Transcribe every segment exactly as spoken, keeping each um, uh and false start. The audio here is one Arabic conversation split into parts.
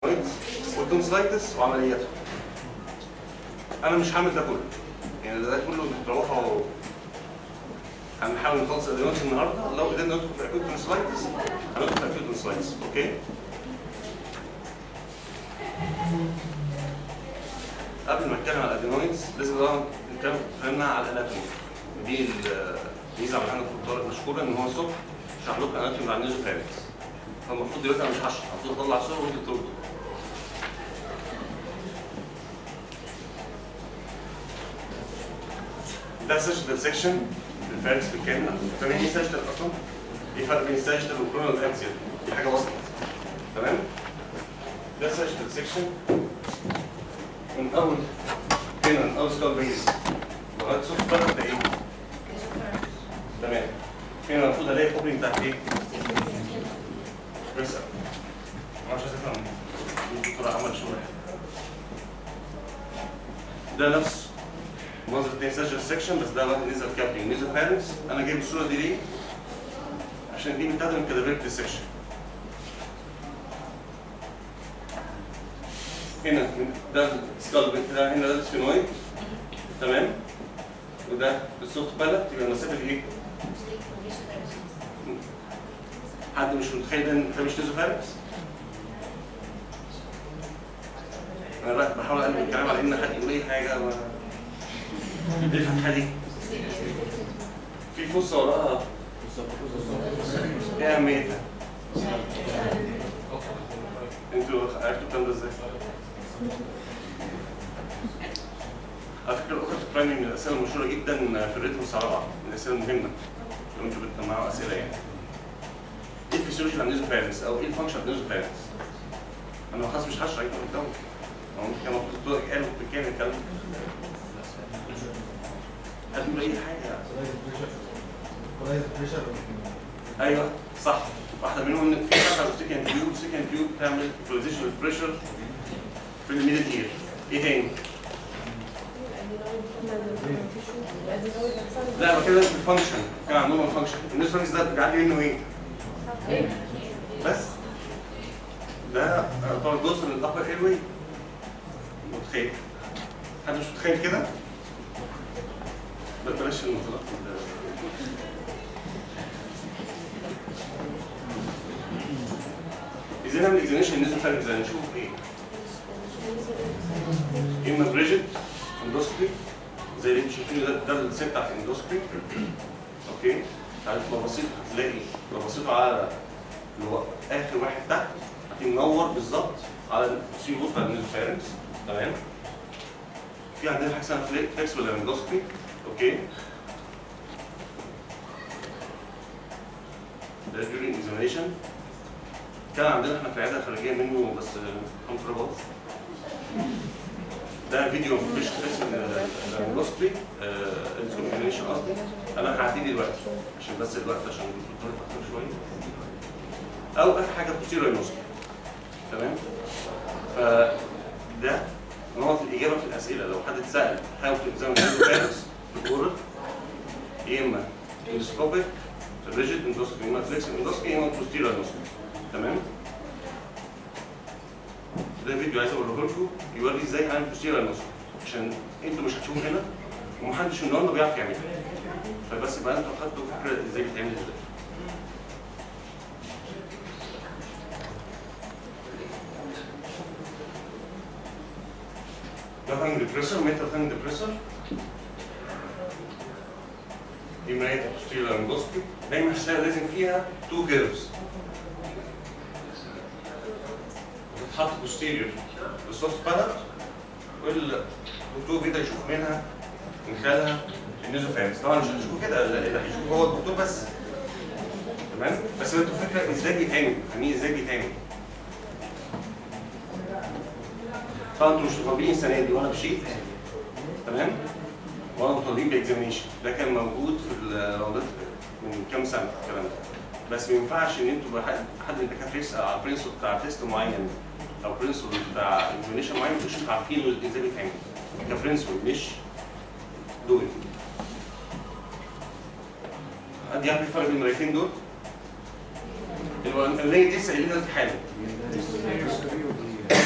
والتونسلايتس وعملياته. انا مش هعمل ده كله، يعني ده كله بتروحوا. هنحاول نخلص الادوات النهارده. لو قدرنا ندخل في اكيوت تونسلايتس هندخل في اكيوت تونسلايتس. اوكي؟ قبل ما نتكلم على الادينويدز لازم طبعا نتكلم اتكلمنا على الاناتومي. دي الميزه اللي عندنا في الدكتور مشكوره ان هو الصبح شرح لكم الاناتومي على النيزوفارينكس. فالمفروض دلوقتي انا مش هشرح، المفروض اطلع صور وانتوا تردوا. ده سيجيتال سيكشن بالفارس بالكامل. فاهمين ايه سيجيتال اصلا؟ ايه الفرق بين السيجيتال والكرونال اكسيال؟ دي حاجه وسط. تمام؟ ده سيجيتال سيكشن من اول هنا من اول سكال بيز لغايه صوت الفرق ده ايه؟ تمام. هنا المفروض الاقي كوبلينج بتاعت ايه؟ بريسر. معرفش افهم الدكتور عمل شغل. ده نفس منظر التاني سيجيتال سيكشن بس ده واحد نزل كابلينج نزل فارنكس. انا جايب الصوره دي ليه؟ عشان دي متاخده من كادافيريك سيكشن. هنا ده السكال ده هنا ده السفينويد. تمام؟ وده السوفت بالت. يبقى المسافه دي ايه؟ حد مش متخيل ان ده مش نيزوفارنكس؟ انا بحاول اقلب الكلام على ان حد يقول اي حاجه و... ايه الفتحه دي؟ في فصه وراها. ايه اهميتها؟ انتوا عرفتوا الكلام ده ازاي؟ على فكره الاخت البرايمري من الاسئله المشهوره جدا في الريتم الساعه أربعة، من الاسئله المهمه لو انتوا بتجمعوا اسئله يعني. ايه الفسيولوجي بتاع النيزوفارنكس او ايه الفانكشن بتاع النيزوفارنكس؟ انا خلاص مش هشرح انتوا قدامكم. هو كان المفروض الدكتور قال بالكامل الكلام ده. هتقول اي حاجه. ايوه صح. واحده منهم ان في حاجه سكند تيوب سكند تيوب بتعمل ايكولايزيشن للبريشر في الميدل اير. ايه تاني؟ لا ما كده في الفانكشن كان عندهم الفانكشن. النيزوفارنكس ده بيعدي منه ايه؟ بس ده طبعا جزء من الابر اير واي. متخيل؟ حد مش متخيل كده؟ بلاش المفروض. ازاي نعمل اكزامينشن النيزوفارنكس ده؟ نشوف ايه؟ اما بريجيد اندوسكوبي زي اللي انتوا شايفينه ده ده السيت بتاع الاندوسكوبي. اوكي؟ تعالوا لو بصيت هتلاقي لو بصيتوا على اللي هو اخر واحد تحت هتلاقيه منور بالظبط على السي بتاع النيزوفارنكس. تمام؟ في عندنا حاجه اسمها فليكسبل اندوسكوبي. اوكي؟ ده during examination. كان عندنا احنا في العياده الخارجيه منه بس كنترول. ده فيديو مش فليكسبل اندوسكوبي اكزامينشن قصدي. انا هعديه دلوقتي عشان بس الوقت عشان الدكتور يتاخر شويه. او اخر حاجه بوستيريور اندوسكوبي. تمام؟ فده نقط الاجابه في الاسئله. لو حد اتسال حاول تكزامين النيزوفارنكس في الاورال يا اما اندوسكوبيك ريجيد اندوسكوبي يا اما فليكسبل اندوسكوبي يا اما بوستيريور اندوسكوبي. تمام؟ ده فيديو عايز اوريه لكم يوري ازاي هنعمل بوستيريور اندوسكوبي عشان انتوا مش هتشوفوا هنا ومحدش النهارده بيعرف يعملها. فبس يبقى انتوا خدتوا فكره ازاي بتعمل ازاي. ده هانج ديبريسر ميتال هانج ديبريسر. دي مرايه بوستيريور اندوسكوبي. دايما هتلاقي لازم فيها تو كيرفز. بتتحط بوستيريور بالسوفت بالت والدكتور بيقدر يشوف منها من خلالها النيزوفارنكس. طبعا مش هتشوفوا كده، اللي هيشوفه هو الدكتور بس. تمام؟ بس انتوا فكره ازاي بيتعمل، فاهمين ازاي بيتعمل. طبعا انتوا مش طالبين السنه دي وانا مشيت. تمام؟ وانا طالبين باكزامينشن. ده كان موجود في الراوندات من كام سنه الكلام ده. بس ما ينفعش ان انتوا حد من الدكاتره يسال على البرنسبل بتاع تيست معين او برنسبل بتاع اكزامينشن معين مش عارفين ازاي بيتعمل. كبرنسبل مش دول. حد يعرف الفرق بين المرايتين دول؟ الاولانيه دي لسه قايلينها حالا.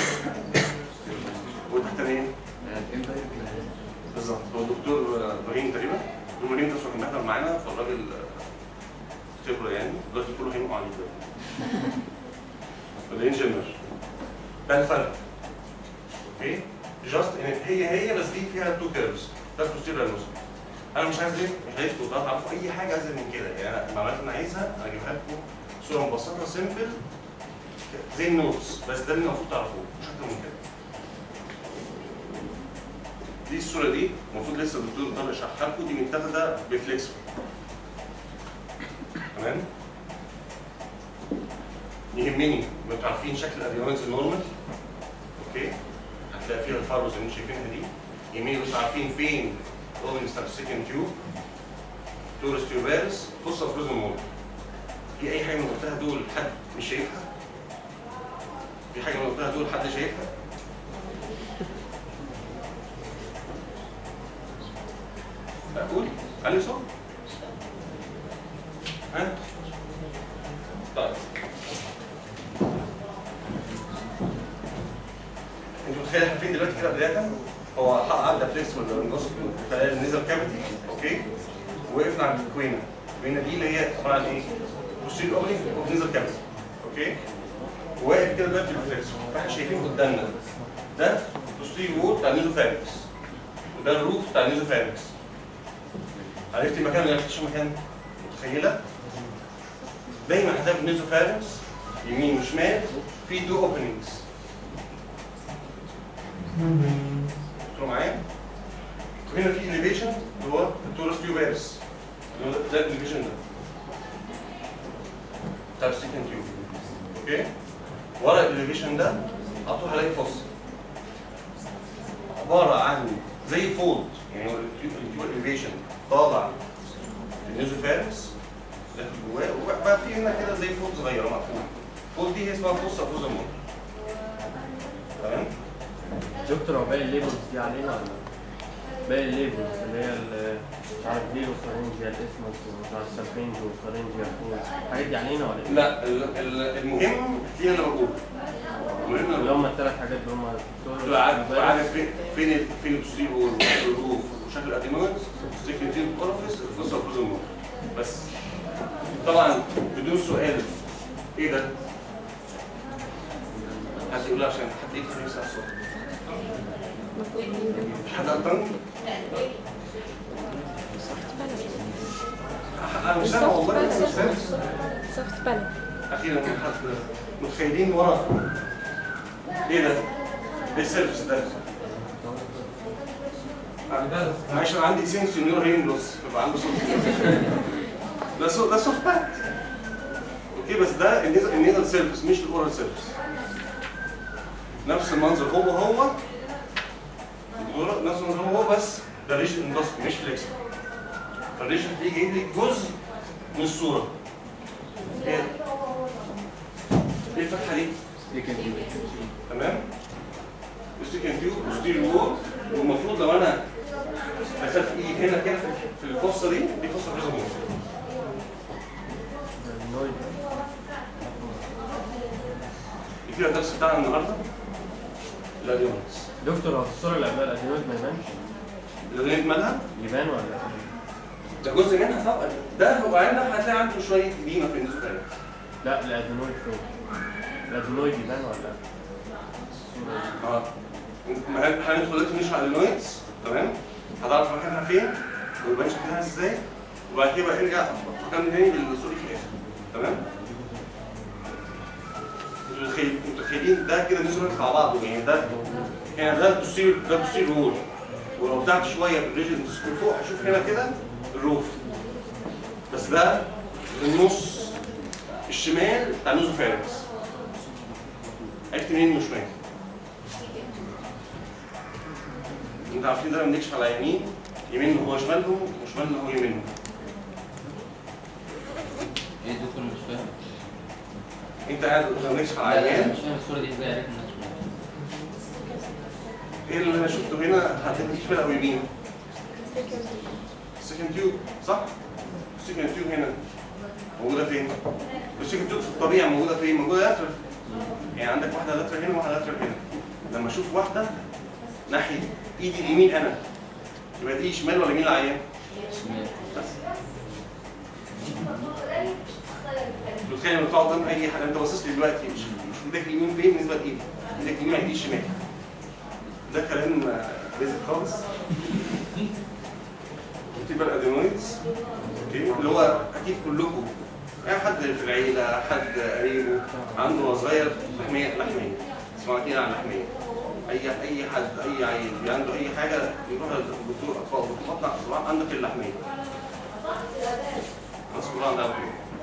معانا فالراجل خبره يعني دلوقتي كله هينقوا عليه دلوقتي. الانجنير ده الفرق. اوكي؟ جاست ان هي هي بس دي فيها تو كيرفز، ده البوستيريور نوز. انا مش عايز ايه؟ مش عايزكم تعرفوا اي حاجه ازيد من كده، يعني انا المعلومات اللي انا عايزها انا اجيبها لكم صوره مبسطه سيمبل زي النوتس، بس ده اللي المفروض تعرفوه مش اكتر من كده. دي الصوره دي المفروض لسه الدكتور طارق يشرحها لكم، دي متاخده بفليكسبل. تمام؟ يهمني انتوا عارفين شكل الادينويدز النورمال. اوكي؟ هتلاقي فيها الفاروز اللي انتوا شايفينها دي. يهمني انتوا عارفين فين الاوبننج بتاع السكند تيوب، تورس تيوبارس، فصة فروزن مول. في اي حاجه من اللي قلتها دول حد مش شايفها؟ في حاجه من اللي قلتها دول حد شايفها؟ اقول علي صوت؟ ها؟ طيب انتوا متخيلين فين دلوقتي كده بدايه؟ هو عدى فليكسبل نص خلال النيزل كافيتي. اوكي؟ وقفنا عند الكوينه. الكوينه دي اللي هي عباره عن ايه؟ بوستيريور اوبننج اوف نيزل كافيتي. اوكي؟ واقف كده دلوقتي بالفليكسبل، فاحنا شايفين قدامنا ده بوستيريور وول بتاع النيزو فارنكس، وده الروف بتاع النيزو فارنكس. عرفت المكان ولا عرفتش المكان؟ متخيله؟ دايما هتلاقي في النيزو فارنكس يمين وشمال في دو اوبننجز. انتوا معايا؟ وهنا في اليفيشن اللي هو التورس تيوبارس، اللي هو ده الاليفيشن ده بتاع السكند تيوب. اوكي؟ ورا الاليفيشن ده هتروح هلاقي فص عباره عن زي فولد، يعني هو التيوب اليفيشن طالع النيزوفارنكس داخل جواه، وبقى في هنا كده زي فولد صغيره مقفوله. الفولد دي هي اسمها فصة فروزن مول. تمام؟ دكتور هو باقي الليبلز دي علينا ولا باقي الليبلز اللي هي مش عارف ليه وسرنجيا الاسمس ومش عارف سالفينج وسرنجيا الحاجات دي علينا ولا ايه؟ لا المهم هتلاقي انا بقول اللي هم الثلاث حاجات اللي هم الدكتور عارف فين فين فين البوستيريور والروف وشكل الادينويدز السكرتير اورفيس الفصة فروزن مول. بس طبعا بدون سؤال ايه ده؟ حد يقول عشان حد يكتب يسال الصوت. مش حد قطعني؟ انا مش سامع والله مش سامع. سوفت بانل. اخيرا حد متخيلين ورا ايه ده؟ ايه السيرفس ده؟ معلش انا عندي سنسور هيرنج لوس فبقى عنده صوت. ده صوت ده سوفت بانل. اوكي بس ده النيزل سيرفس مش الاورال سيرفس. نفس المنظر هو هو نفس المنظر هو بس ده ريجن اندوسكوبي مش فليكسبل. فالريجن دي جاي لي جزء من الصوره. ايه؟ ايه الفتحه دي؟ تمام؟ السكند تيوب بوستيريور وول، والمفروض لو انا دخلت ايدي هنا كده في الفصه دي دي فصه فروزن مول. كده الدرس بتاعنا النهارده الادينويدز. دكتور هو في الصوره اللي قبلها الادينويد ما يبانش؟ الادينويد مالها؟ يبان ولا ده جزء منها طبعا. ده هو عندك هتلاقي عنده شويه قديمه في النيزوفارنكس. لا الادينويد فين؟ الادينويد يبان ولا لا؟ اه هندخل دلوقتي نشرح الادينويدز. تمام؟ هتعرف مكانها فين ويبان شكلها ازاي، وبعد كده بقى ارجع مكان تاني للسوري في الاخر. تمام؟ انتوا متخيلين ده كده نزلوا مع بعض، يعني ده هنا ده البوستيريور ده البوستيريور وول، ولو طلعت شويه بالريجن فوق هشوف هنا كده الروف. بس ده النص الشمال بتاع النيزوفارنكس. عرفت منين انه شمال؟ انتوا عارفين ده لما بنكشف على يمين يمين هو شمالهم وشمالنا هو يمينهم. ايه دكتور مش فاهم؟ انت قاعد لما بنكشف على عيان مش فاهم الصوره دي ازاي عرفت انها شمال؟ ايه اللي انا شفته هنا هتلاقي شمال او يمين؟ السكند تيوب صح؟ السكند تيوب هنا موجوده فين؟ السكند تيوب في الطبيعه موجوده فين؟ موجوده لاترال. يعني عندك واحده لاترال هنا وواحده لاترال هنا. لما اشوف واحده ناحيه ايدي اليمين انا يبقى دي شمال ولا يمين العيان؟ شمال. بس متخيل لما تقعد قدام اي حد انت باصص لي دلوقتي شوف ايدك اليمين فين بالنسبه لايدك، ايدك اليمين هيدي الشمال. ده كلام بيزك خالص. تبقى الادينويدز اوكي اللي هو اكيد كلكم اي حد في العيله حد قريبه عنده وهو صغير لحميه لحميه اسمها كده عن لحميه. اي اي حد اي عيل عنده اي حاجه يروح للدكتور اطفال بتطلع اصبع عندك اللحميه. مسؤول عن ده.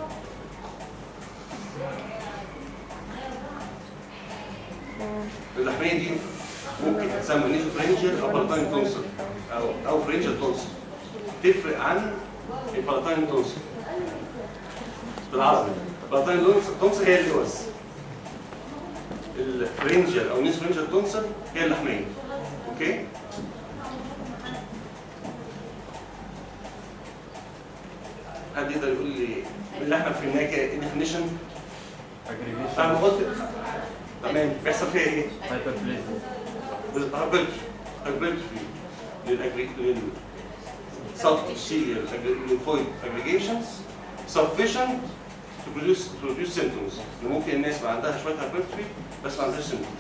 اللحميه دي ممكن تسمى نيزوفرنجيال او بارتاين تونسل او او فرنجيال تونسل. تفرق عن البارتاين تونسل بالعربي. البارتاين تونسل هي اللوز. الفرنجيال او نيزوفرنجيال تونسل هي اللحميه. اوكي؟ حد يقدر يقول لي من اللي احنا فهمناه ايه ديفينيشن؟ اجريجيشن. انا قلت تمام بيحصل فيها ايه؟ هايبربليزم. هايبرتروفي هايبرتروفي للاجريج لل subserial lymphoid aggregations sufficient to produce to produce symptoms. ممكن الناس ما عندها شويه هايبرتروفي بس ما عندهاش symptoms.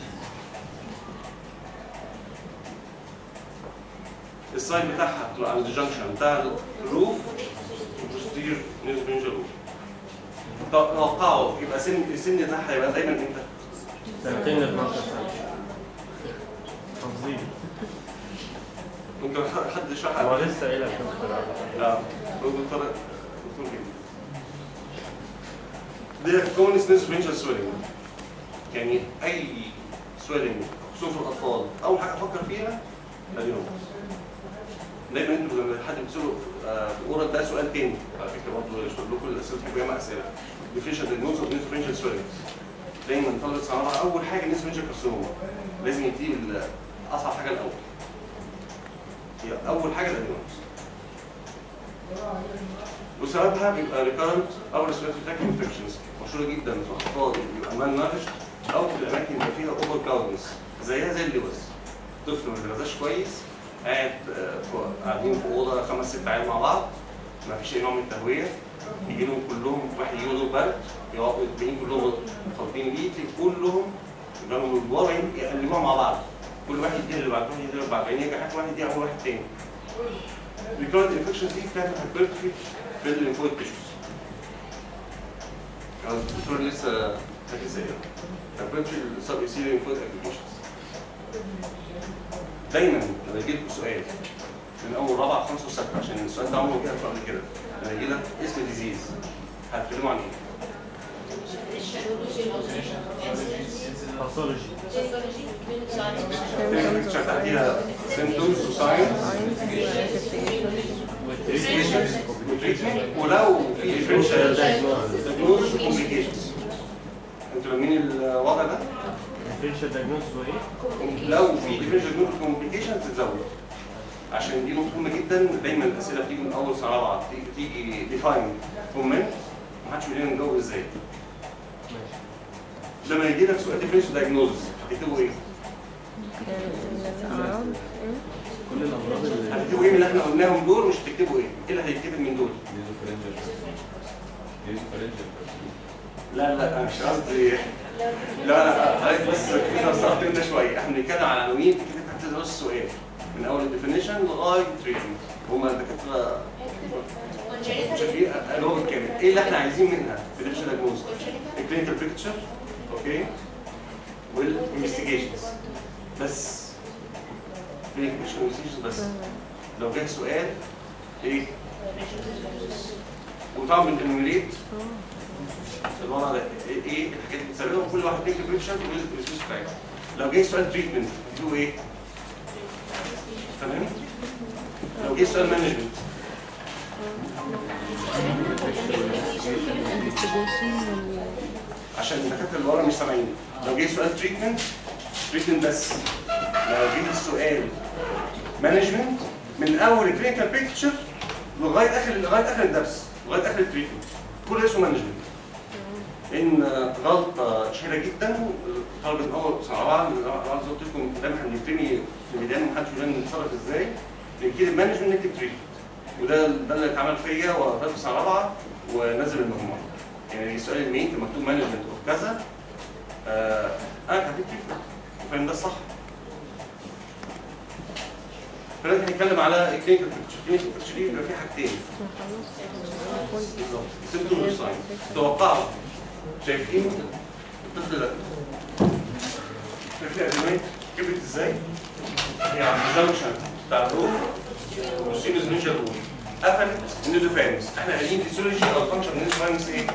السايد بتاعها بتبقى عند الجنكشن بتاع الروف والبوستير نيزوفرنجيال روف. توقعوا يبقى سن السن بتاعها يبقى دايما امتى؟ سنتين ل اتناشر سنه. حافظين. ممكن حد يشرحها؟ هو لسه قايلها الدكتور. اه دكتور دكتور كده. دي كومنس نيزوفرنجيال سويلنج. يعني اي سويلنج خصوصا في الاطفال اول حاجه افكر فيها اليوم. دايما انتوا لما حد بتساله في الاورال ده سؤال تاني على فكره برضه يشرح لكم الاسئله تحبوا جمع اسئله. ديفينيشن دايجنوز اوف نيزوفرنجيال سويلنج. دايما طالب صناعه اول حاجه نيزوفرنجيال كارسينوما لازم يبتدي باصعب حاجه الاول. هي اول حاجه الادينوز. وسببها بيبقى ريكارنت او ريسبيرتوري تراكت انفكشنز مشهوره جدا في الاطفال بيبقى مان نارش او في الاماكن اللي فيها اوفر كراودنس زيها زي اللوز. طفل ما بيتغذاش كويس قاعد قاعدين في اوضه خمس ست عيال مع بعض ما فيش اي نوع من التهويه يجي لهم كلهم واحد يجي له دور برد يقعدوا الاثنين كلهم خالطين بيه كلهم يبقوا من جوه يقلبوها مع بعض كل واحد يدي اللي بعده يدي اللي بعده يعني يجي حد واحد يعمل واحد تاني. الريكارنت انفكشنز دي بتعمل هايبرتروفي في الليمفويد تيشوز. الدكتور لسه فاكر زي هايبرتروفي السب ايسيليال ليمفويد اجريجيشنز. دايما لما يجي لكم سؤال من اول رابعه خمسه وسته عشان السؤال ده عمره جه قبل كده لما يجي لك اسم ديزيز هتكلموا عن ايه؟ باثولوجي. البيكتشر تحتيها سيمبتومز وساينز وتريتمنت ولو في ديفرنشال دايجنوز وكومبليكيشنز. انتوا فاهمين الوضع ده؟ ديفرنشال دايجنوز وايه؟ لو في ديفرنشال دايجنوز وكومبليكيشنز تتزود. عشان دي نقطة مهمة جدا دايما الأسئلة بتيجي من أول سنة رابعة تيجي ديفاين كومنت محدش بيقول لنا نجاوب ازاي. لما يجي لك سؤال ديفرنشال دايجنوز هتكتبوا ايه؟ كل الامراض اللي هتكتبوا ايه من اللي احنا قلناهم دول مش هتكتبوا ايه؟ ايه اللي هيتكتب من دول؟ لا لا انا مش قصدي لا لا حضرتك بس كده صرفت انت شويه احنا بنتكلم على عناوين كده تحت دراسه السؤال من اول الديفينيشن لغايه التريتمنت هما الدكاتره شايفين اللي هو بالكامل ايه اللي احنا عايزين منها في الديفينيشن دايجنوز؟ الكلينيكال بيكتشر اوكي والانفستيجيشنز بس كلينيكال بيكتشر والانفستيجيشنز بس لو جه سؤال ايه؟ وطبعا بننيميريت الوضع ده ايه الحاجات اللي بتسببها كل واحد كلينيكال بيكتشر والريسبيس فاكتور. لو جه سؤال تريتمنت تقولوا ايه؟ تمام؟ لو جه سؤال مانجمنت عشان الدكاتره اللي ورا مش سامعين. لو جه سؤال تريتمنت تريتمنت بس. لو جه السؤال مانجمنت من اول الكلينيكال بيكتشر لغايه اخر لغايه اخر الدرس لغايه اخر التريتمنت كل اسمه مانجمنت. ان غلطه شهيره جدا طالب من اول سنه رابعه زي ما قلت لكم دايما احنا بنبتدي في الميدان ومحدش يقول لنا نتصرف ازاي نبتدي المانجمنت نكتب تريتمنت وده ده اللي اتعمل فيا وقفلت في سنه رابعه ونزل المجموعه. يعني السؤال المين كان مكتوب مانجمنت اوف كذا، آه انا كتبت تريتمنت، فاهم ده الصح. فلازم هنتكلم على الكلينيكال بيكتشر. الكلينيكال بيكتشر دي بيبقى فيها حاجتين بالظبط، سيمبتوم وساين. توقعوا شايفين الطفل ده شايفين الادويه كبرت ازاي؟ يعني الجنكشن بتاع الروح والسينوس نينجا روح قفلت النيزوفارنكس. احنا قايلين فيسيولوجي او فانكشن النيزوفارنكس ايه؟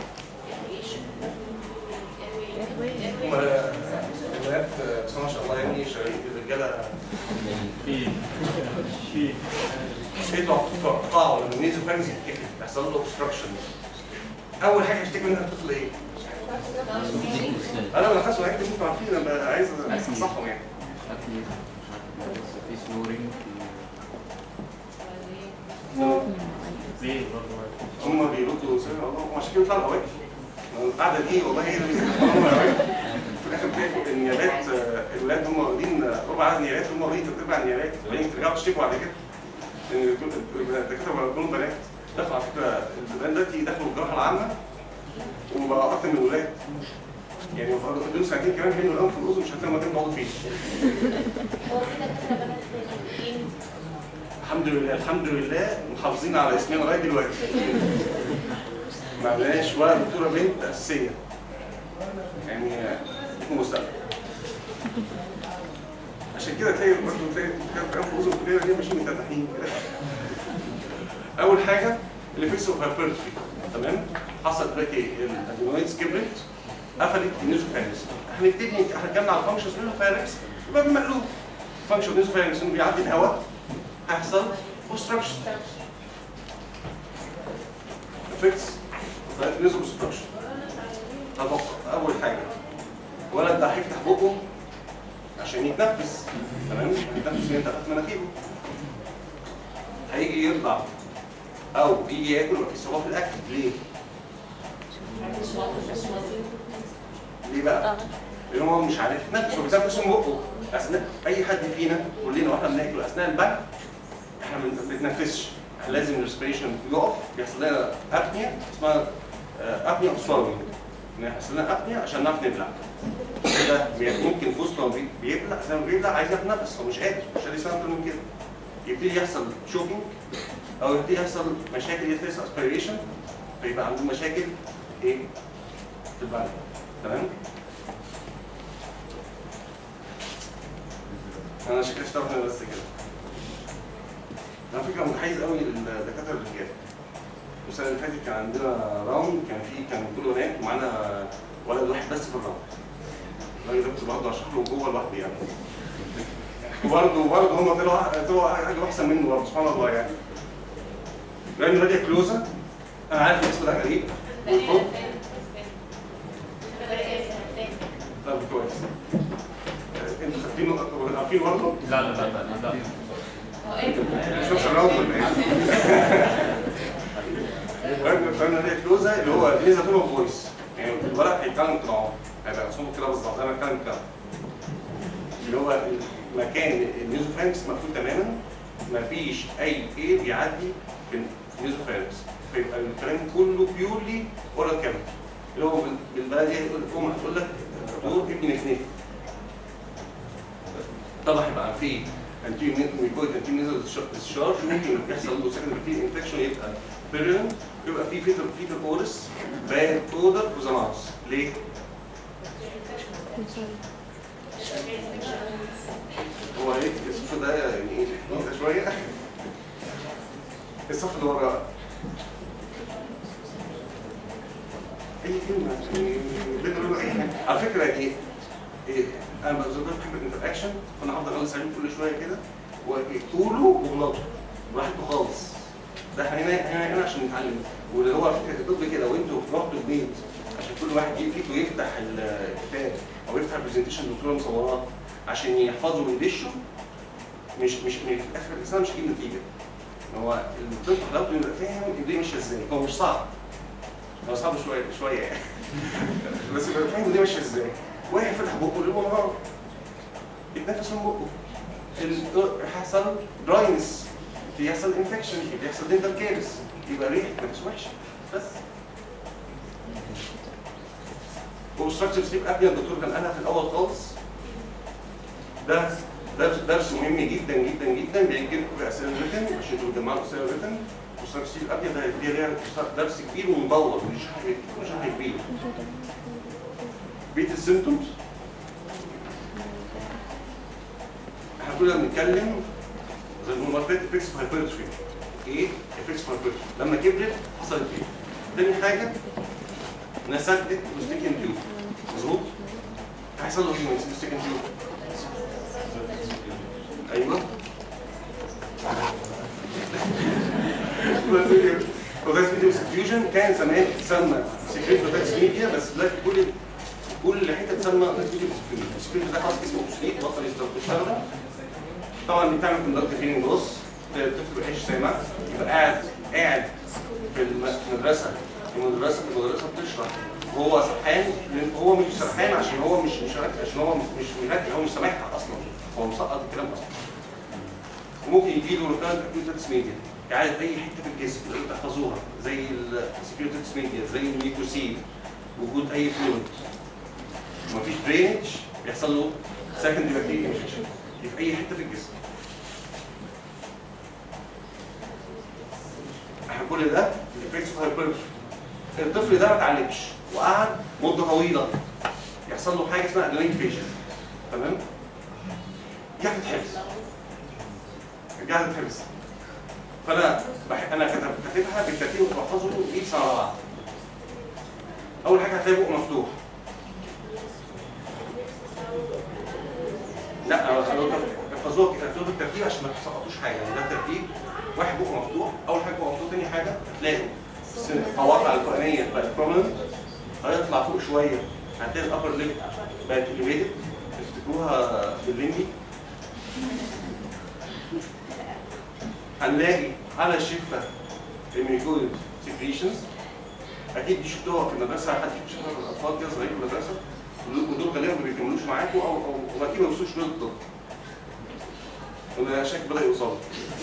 هم الولاد بس ما شاء الله يعني شغالين الرجاله في في ايه توقعوا لما النيزوفارنكس يتقفل يحصل له اوبستراكشن، اول حاجه هيشتكي منها الطفل ايه؟ انا ولا خاصه هيك انتوا عارفين انا عايز اصحهم يعني. في سنورينج ليه برضه هم بيردوا سنة والله عشان كده بيطلعوا هواك. القعده دي والله هي اللي بيطلعوا هواك. في الاخر بتلاقي النيابات الولاد هم واخدين ربع عدد النيابات، هم واخدين ثلاث ارباع النيابات، وبعدين ترجعوا تشتكوا بعد كده. لان الدكاتره بيكونوا بنات. دخلوا على فكره البنات دلوقتي دخلوا الجراحه العامه وبقى اكتر من الولاد. يعني دول ساعتين كمان بينوا الانف والاذن مش هتلاقوا مكان تقعدوا فيه. هو في دكاتره بنات موجودين؟ الحمد لله الحمد لله محافظين على اسمنا لغايه دلوقتي. ما عندناش ولا دكتوره بنت اساسيه. يعني لكم مستقبل. عشان كده تلاقي برضه تلاقي دكاتره انف واذن كلنا دي ماشيين متنحين كده. اول حاجه الافكس اوف هايبرتروفي، تمام؟ حصل دلوقتي الادينويدز كبرت قفلت النيزوفارنكس. هنبتدي هنتكلم على الفانكشنز بتاع الفارنكس يبقى بمقلوب. فانكشن النيزوفارنكس انه بيعدي الهواء هيحصل اوبستراكشن. افكتس اوف نيزو اوبستراكشن. اول حاجه الولد ده هيفتح بقه عشان يتنفس، تمام؟ يتنفس من تحت مناخيره. هيجي يرضع او يجي ياكل ويبقى في صعوبه في الاكل، ليه؟ ليه بقى؟ لان هو مش عارف يتنفس، هو بيتنفس من بقه. اثناء اي حد فينا كلنا واحنا بناكل اثناء البلع احنا ما بنتنفسش، احنا لازم الريسبيريشن يقف، بيحصل لنا ابنيا اسمها ابنيا اوف سوالوينج، بيحصل لنا ابنيا عشان نعرف نبلع. كده ممكن في وسط بيبلع زي ما بيبلع عايز يتنفس هو مش قادر، مش قادر يستوعب من كده. يبتدي يحصل شوكينج او يبتدي يحصل مشاكل يحصل اسبيريشن، فيبقى عنده مشاكل ايه؟ في البلع، تمام؟ انا شكلي اشتغلت بس كده. على فكره متحيز قوي للدكاتره الرجاله. السنه اللي فاتت كان عندنا راوند كان فيه كان كله هناك ومعانا ولد واحد بس في الراوند. الراجل ده كنت برضه اشرح له جوه لوحدي يعني. وبرضه برضه هم طلعوا طلعوا حاجه احسن منه برضه سبحان الله يعني. لان راديا كلوزا انا عارف الاسم ده غريب. طب كويس. انتوا خدتينه عارفينه برضه؟ لا لا لا لا لا مش نفس الراوند ولا ايه؟ فانا راديا كلوزا اللي هو ليزا تون اوف فويس، يعني الورق هيتكلم كده هيبقى صوته كده بالظبط انا بتكلم كده. اللي هو مكان النيزوفارنكس مقفول تماما، مفيش اي ايه بيعدي في النيزوفارنكس، فيبقى الكلام كله بيورلي اورال كامل. اللي هو بالبلدي الام هتقول لك دكتور ابني نكنيك. طبعا هيبقى في انتي ميكويد انتي نيزل ديسشارج، ممكن يحصل له سكندري انفكشن يبقى بيرينت، يبقى في فيتر فيتر اورس باد اودر وزماوس. ليه؟ هو ايه الصف ده يعني ايه ده شويه الصف اللي ورا اي كلمه يعني بنقول اي حاجه على فكره ايه ايه انا بحب الانتراكشن، فانا هفضل اغلس عليهم كل شويه كده وتقولوا وغلطوا براحتكم خالص. ده احنا هنا هنا هنا عشان نتعلم، واللي هو فكره الطب كده وانتوا رحتوا البيت عشان كل واحد فيكم يفتح الكتاب او يفتح البرزنتيشن الدكتوره مصوراه عشان يحفظوا ويدشوا، مش مش في الاخر الانسان مش هيجيب نتيجه. هو الطب حلاوته يبقى فاهم الدنيا ماشيه ازاي، هو مش صعب. هو صعب شويه شويه يعني بس يبقى فاهم الدنيا ماشيه ازاي. واحد فتح بقه ليه منهار يتنفس من بقه، حصل دراينس، بيحصل انفكشن، بيحصل دنتال كيرس، يبقى ريحه نفس وحشه بس. اوبستراكتيف سليب ابنيا الدكتور كان قالها في الاول خالص. ده درس درس مهم جدا جدا جدا بيجي لكم في اسئله الريتن عشان تبقوا تجمعوا اسئله الريتن. اوبستراكتيف سليب ابنيا ده دي ليها درس كبير ومدور وشرح شرح كبير. بيت السيمتومز احنا كنا بنتكلم زي ما قلت لك افكس هايبرتروفي. ايه افكس هايبرتروفي؟ لما كبرت حصلت ايه؟ تاني حاجه نسجت الستيكن تيوب مظبوط؟ هيحصل له ايه من الستيكن تيوب؟ ايوه بروتاكس ميديا سفيوجن كان زمان تسمى سكريت بروتاكس ميديا بس دلوقتي كل كل حته تسمى سكريت ده خلاص اسمه اوبسوليت بطل يستخدم. طبعا بتعمل كوندكت فين بص الطفل بيعيش سامع يبقى قاعد قاعد في المدرسه المدرسه في المدرسه بتشرح وهو سرحان. هو مش سرحان عشان هو مش مش عشان هو مش مركز هو مش سامعها اصلا هو مسقط الكلام اصلا. وممكن يجي له ريكارنت اكيوتيتس ميديا كعاده اي حته في الجسم اللي تحفظوها زي السكيوتيتس ميديا زي الميكوسيل وجود اي فلويد ومفيش درينج بيحصل له سكند بكتيريا انفكشن في اي حته في الجسم. احنا كل ده الافكتس اوف هايبرتروفي. الطفل ده ما اتعلمش وقعد مده طويله يحصل له حاجه اسمها ادرينال فيشن تمام؟ رجعت تتحبس رجعت تتحبس فانا بح... انا كاتب كاتبها بالترتيب وبحفظه مية سنه ورا بعض. اول حاجه هتلاقي بقه مفتوح. لا احفظوها احفظوها بالترتيب عشان ما تسقطوش حاجه يعني ده الترتيب. واحد بقه مفتوح اول حاجه بقه مفتوح. ثاني حاجه هتلاقوا القواطع الفوقانيه بقت برومننت هيطلع فوق شويه هتلاقي الابر ليب بقت اليفيتد تفتكروها بالليمبي. هنلاقي على الشفه الميكويد سكريشنز اكيد دي شفتوها في المدرسه حد فيكم شافها في الاطفال كده صغيرين في المدرسه ودول غالبا ما بيكملوش معاكم او او اكيد ما بيوصلوش للطب. وده شكل بدا يوصل.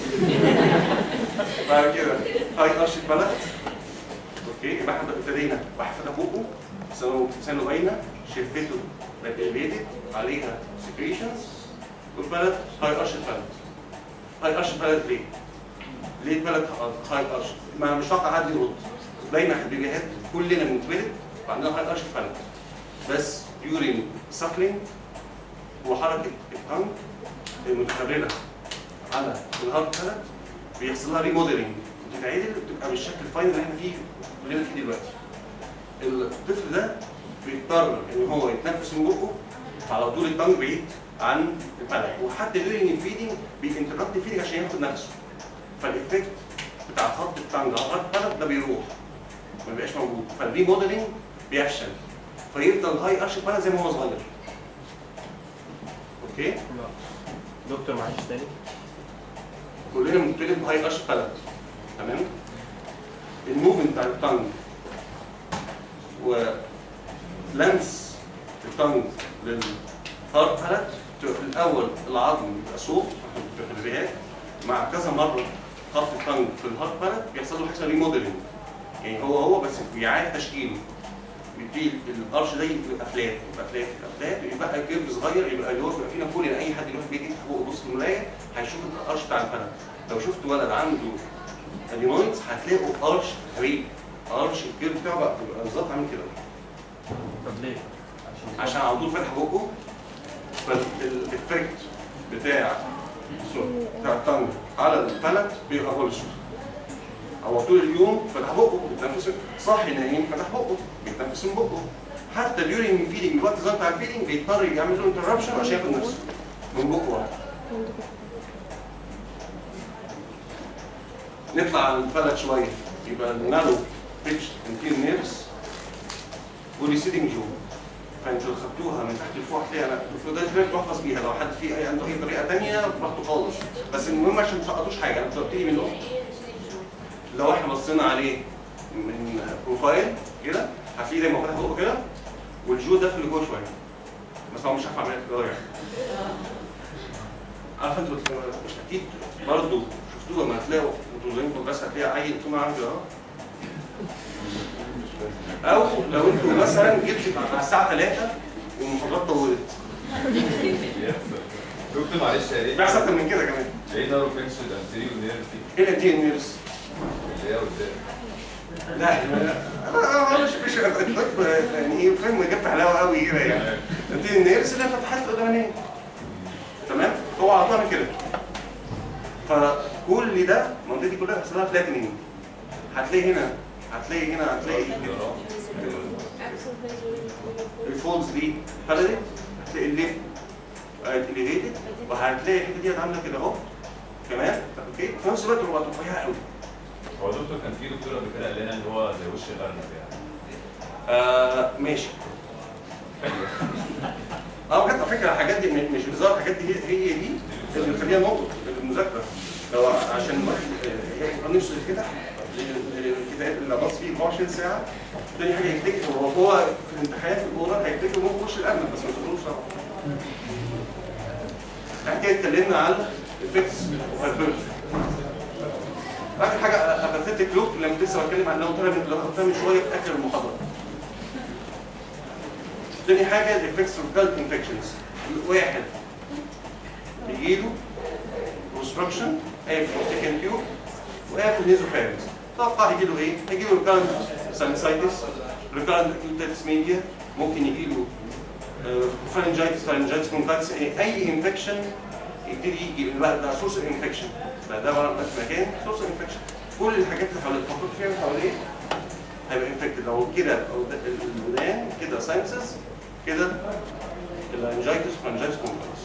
بعد كده هاي قرشه بلد اوكي يبقى احنا ابتدينا واحد فتح بقه لسانه لسانه باينه شفته بقت الفيتد عليها سكريشنز والبلد هاي قرشه بلد. هاي قرشه بلد ليه؟ ليه البلد هاي قرشه؟ ما مش واقع حد يرد. دايما احنا البيبيهات كلنا بنتولد وعندنا هاي قرشه بلد بس يورين ساكلينج وحركه التانج المتكرره على الهارد بلد بيحصل لها ريموديلنج بتتعدل بتبقى بالشكل الفاينل اللي احنا فيه كلنا فيه دلوقتي. الطفل ده بيضطر ان هو يتنفس من بقه على طول التانج بعيد عن البلد وحتى اليورين فيدنج بينتربت الفيدنج عشان ياخد نفسه. فالايفكت بتاع خط التانج على الهارد بلد ده بيروح ما بيبقاش موجود فالريموديلنج بيفشل فيفضل هاي قرش بلد زي ما هو صغير. اوكي؟ دكتور معلش تاني. كلنا بنتولد بهاي قرش بلد تمام؟ الموفمنت بتاع التانج ولمس التانج للهارد بلد في الاول العظم بيبقى صوت في الرئات مع كذا مره خط التانج في الهارد بلد بيحصل له حاجه اسمها ريموديلنج يعني هو هو بس بيعاد تشكيله. بيبتدي القرش ده يبقى فلات يبقى فلات يبقى فلات يبقى كيرف صغير يبقى اللي هو بيبقى فيه نابوليون. اي حد يروح بيت يفتح فوق يبص في المرايه هيشوف القرش بتاع البلد. لو شفت ولد عنده ادينويدز هتلاقوا قرش غريب قرش الكيرف بتاعه بقى بيبقى بالظبط عامل كده. طب ليه؟ عشان عشان على طول فاتح بقه فالافكت بتاع بتاع التانج على البلد بيبقى بولش. هو طول اليوم فتح بقه بيتنفس صاحي نايم فتح بقه بيتنفس من بقه. حتى ديورينج فيدنج الوقت الزمن بتاع الفيدنج بيضطر يعمل له انتربشن عشان ياخد نفسه من بقه واحد. نطلع على البلد شويه يبقى النارو بيتش انتير نيرفز وريسيدنج جو. فانتوا خدتوها من تحت لفوق هتلاقي انا ده طريقه بحفظ بيها لو حد في اي عنده اي طريقه ثانيه براحته خالص بس المهم عشان ما تسقطوش حاجه انا ببتدي من نقطه. لو احنا بصينا عليه من بروفايل كده هتلاقيه زي ما فتح بقه كده والجو ده في اللي جوه شويه بس هو مش عارف اعملها كده يعني. عارفه انتوا مش اكيد برضه شفتوها لما هتلاقوا انتوا زي ما بس هتلاقي عيل طول عامل كده اهو او لو انتوا مثلا جبت على الساعه ثلاثة والمحاضرات طولت. دكتور معلش يا ريت بيحصل اكتر من كده كمان. ايه نارو فينش الانتيريور نيرف ايه الانتيريور نيرفز؟ اللي هي قدام؟ لا انا انا مش مش الطب يعني ايه فيلم جاب حلاوه قوي كده يعني. الانتيريور نيرفز اللي هي فتحات قدامانيه. تمام؟ هو على طول كده. فكل ده المنطقه دي كلها هيحصل لها فلاتنينج. هتلاقي هنا هتلاقي هنا هتلاقي الفولز دي فلتت، هتلاقي الليف اليفيتد، وهتلاقي الحته دي عامله كده اهو كمان. اوكي في نفس الوقت رباط رفيعه قوي. هو دكتور كان في دكتور قبل كده قال لنا ان هو زي وش الارنب يعني. آه ماشي. اه بجد على فكره الحاجات دي مش هزار، الحاجات دي هي دي اللي بتخليها نقطه المذاكره. لو عشان الواحد يبقى نفسه يتفتح الكتاب اللي باص فيه أربعة وعشرين ساعه، تاني حاجه يفتكر هو هو في الامتحان في الاورال هيفتكر ممكن وش الارنب بس ما تقولوش طبعا. احنا كده اتكلمنا على الفيكس وهايبرتروفي. اخر حاجه اباثيتيك لوك اللي كنت لسه بتكلم عنها لو خدتها من شويه في اخر المحاضره. تاني حاجه الافكتس اوف كالت انفكشنز. واحد بيجيله اوبستراكشن قافل السكند تيوب وقافل النيزوفارنكس. توقع هيجيله ايه؟ هيجيله ريكارنت ساينسايتس، ريكارنت اكيوتيتس ميديا، ممكن يجيله فارنجايتس فارنجايتس كونتاكتس، اي انفكشن يبتدي يجي بقى ده سورس انفكشن. ده ده مكان سورس انفكشن. كل الحاجات اللي حوالين فكرت فيها حواليه هيبقى انفكتد. لو كده او الودان كده ساينسز كده الانجايتس فارنجايتس كونتاكتس.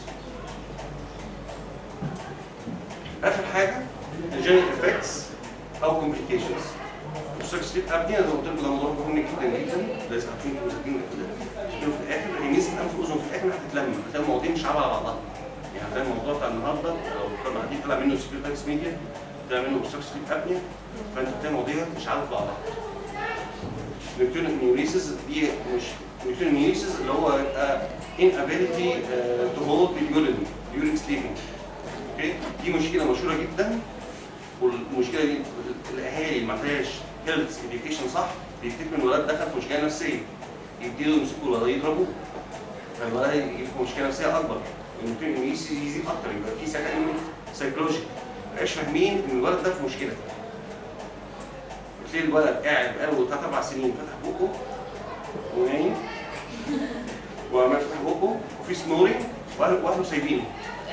اخر حاجه الجينيك افكتس او كومبليكيشنز. السكس سليب ابنيا زي ما قلت لكم ده موضوع مهم جدا جدا، لازم عارفين مسكين كده. في الاخر هي ميزه انف واذن في الاخر هتتلم، هتلاقي المواضيع مش عامله على بعضها. يعني هتلاقي الموضوع بتاع النهارده لو طلع دي طلع منه سكيورتايتس ميديا، طلع منه سكس سليب ابنيا، فانت بتلاقي المواضيع مش عارف بعضها. نيوترينال نيوريسيس دي مش نيوترينال نيوريسيس اللي هو inability to hold the urine during sleeping. اوكي؟ دي مشكله مشهوره جدا، والمشكله دي الاهالي اللي ما عندهاش هيلث اديوكيشن صح بيفتكروا ان الولد دخل في مشكله نفسيه، يبتدوا يمسكوا الولد يضربوه، فالولد يجي في مشكله نفسيه اكبر، النيوترينال نيوريسيس يزيد اكتر، يبقى في ساعتها سايكولوجي مش فاهمين ان الولد ده في مشكله. تلاقي الولد قاعد بقاله ثلاث اربع سنين فاتح بقه ونايم وما فتح بقه وفي سنورنج واهله سايبينه.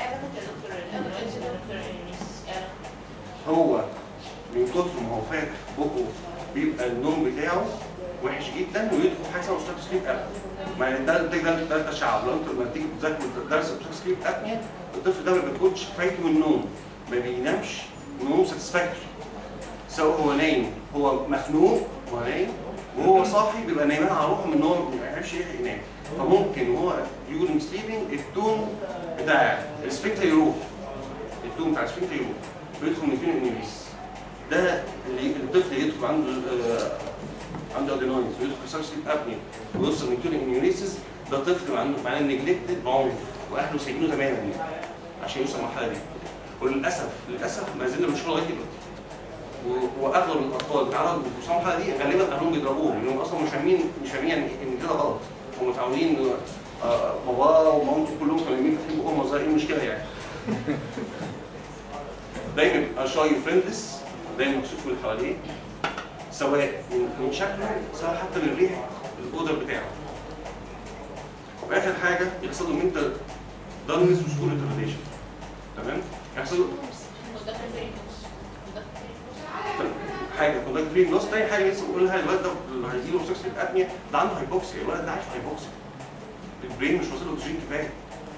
هو من كتر ما هو فاتح بقه بيبقى النوم بتاعه وحش جدا ويدخل في حاجه اسمها اوبستراكتيف سليب ابنيا. ما ده ده ده ده تشعب. لو انت لما تيجي تذاكر درس اوبستراكتيف سليب ابنيا الطفل ده ما بياخدش فايته من النوم، ما بينامش نوم ساتسفاكتوري. سواء هو نايم هو مخنوق وهو نايم وهو صاحي بيبقى نايمان على روحه من النوم ما يعرفش يلحق ينام. فممكن وهو يورينج سليبنج التون بتاع السفنكتر يروح، التون بتاع السفنكتر يروح بيدخل من فين النيوريس. ده اللي الطفل يدخل عنده آه عنده ادينويز ويدخل في سلسله ابنيا ويوصل من النيوريسيس، ده طفل عنده معناه نجلكتد بعنف واهله سايبينه تماما يعني عشان يوصل المرحله دي. وللاسف للاسف ما زلنا بنشوفه لغايه دلوقتي. واغلب الاطفال بيتعرضوا للمرحله الحاله دي غالبا اهلهم بيضربوهم لانهم اصلا مش فاهمين مش فاهمين يعني ان كده غلط. هم متعودين ان آه باباه ومامته كلهم كانوا يمين فاتحين بقهم وزي ايه المشكله يعني. دايما بيبقى شاي فريندلس، دايما مكسوف من اللي حواليه سواء من شكله سواء حتى من ريحه الاودر بتاعه. واخر حاجه يحصل له منتال دارنس وسكول ريتارديشن. تمام؟ يحصل له حاجه كونتاكت فري لوس. تاني حاجه لسه بقولها الولد ده اللي هيجي له سكسيك ابنيا ده عنده هايبوكسيا، الولد ده عايش في هايبوكسيا. البرين مش واصل له اكسجين كفايه.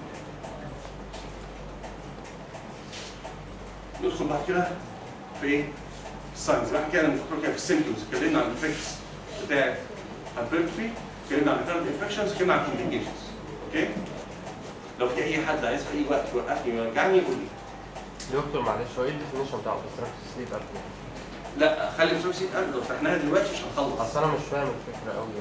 ندخل بعد كده في ايه؟ الساينز. بعد كده نفكر كده في السيمبتومز. اتكلمنا عن الافكتس بتاع الهايبرتروفي، اتكلمنا عن الكارد انفكشنز، اتكلمنا عن الكومبليكيشنز. اوكي؟ لو في اي حد عايز في اي وقت يوقفني ويرجعني يقول لي. دكتور معلش هو ايه الديفينيشن بتاع اوبستراكتيف سليب ابنيا؟ لا خلي اوبستراكتيف سليب ابنيا لو فتحناها دلوقتي مش هنخلص. اصل انا مش فاهم الفكره قوي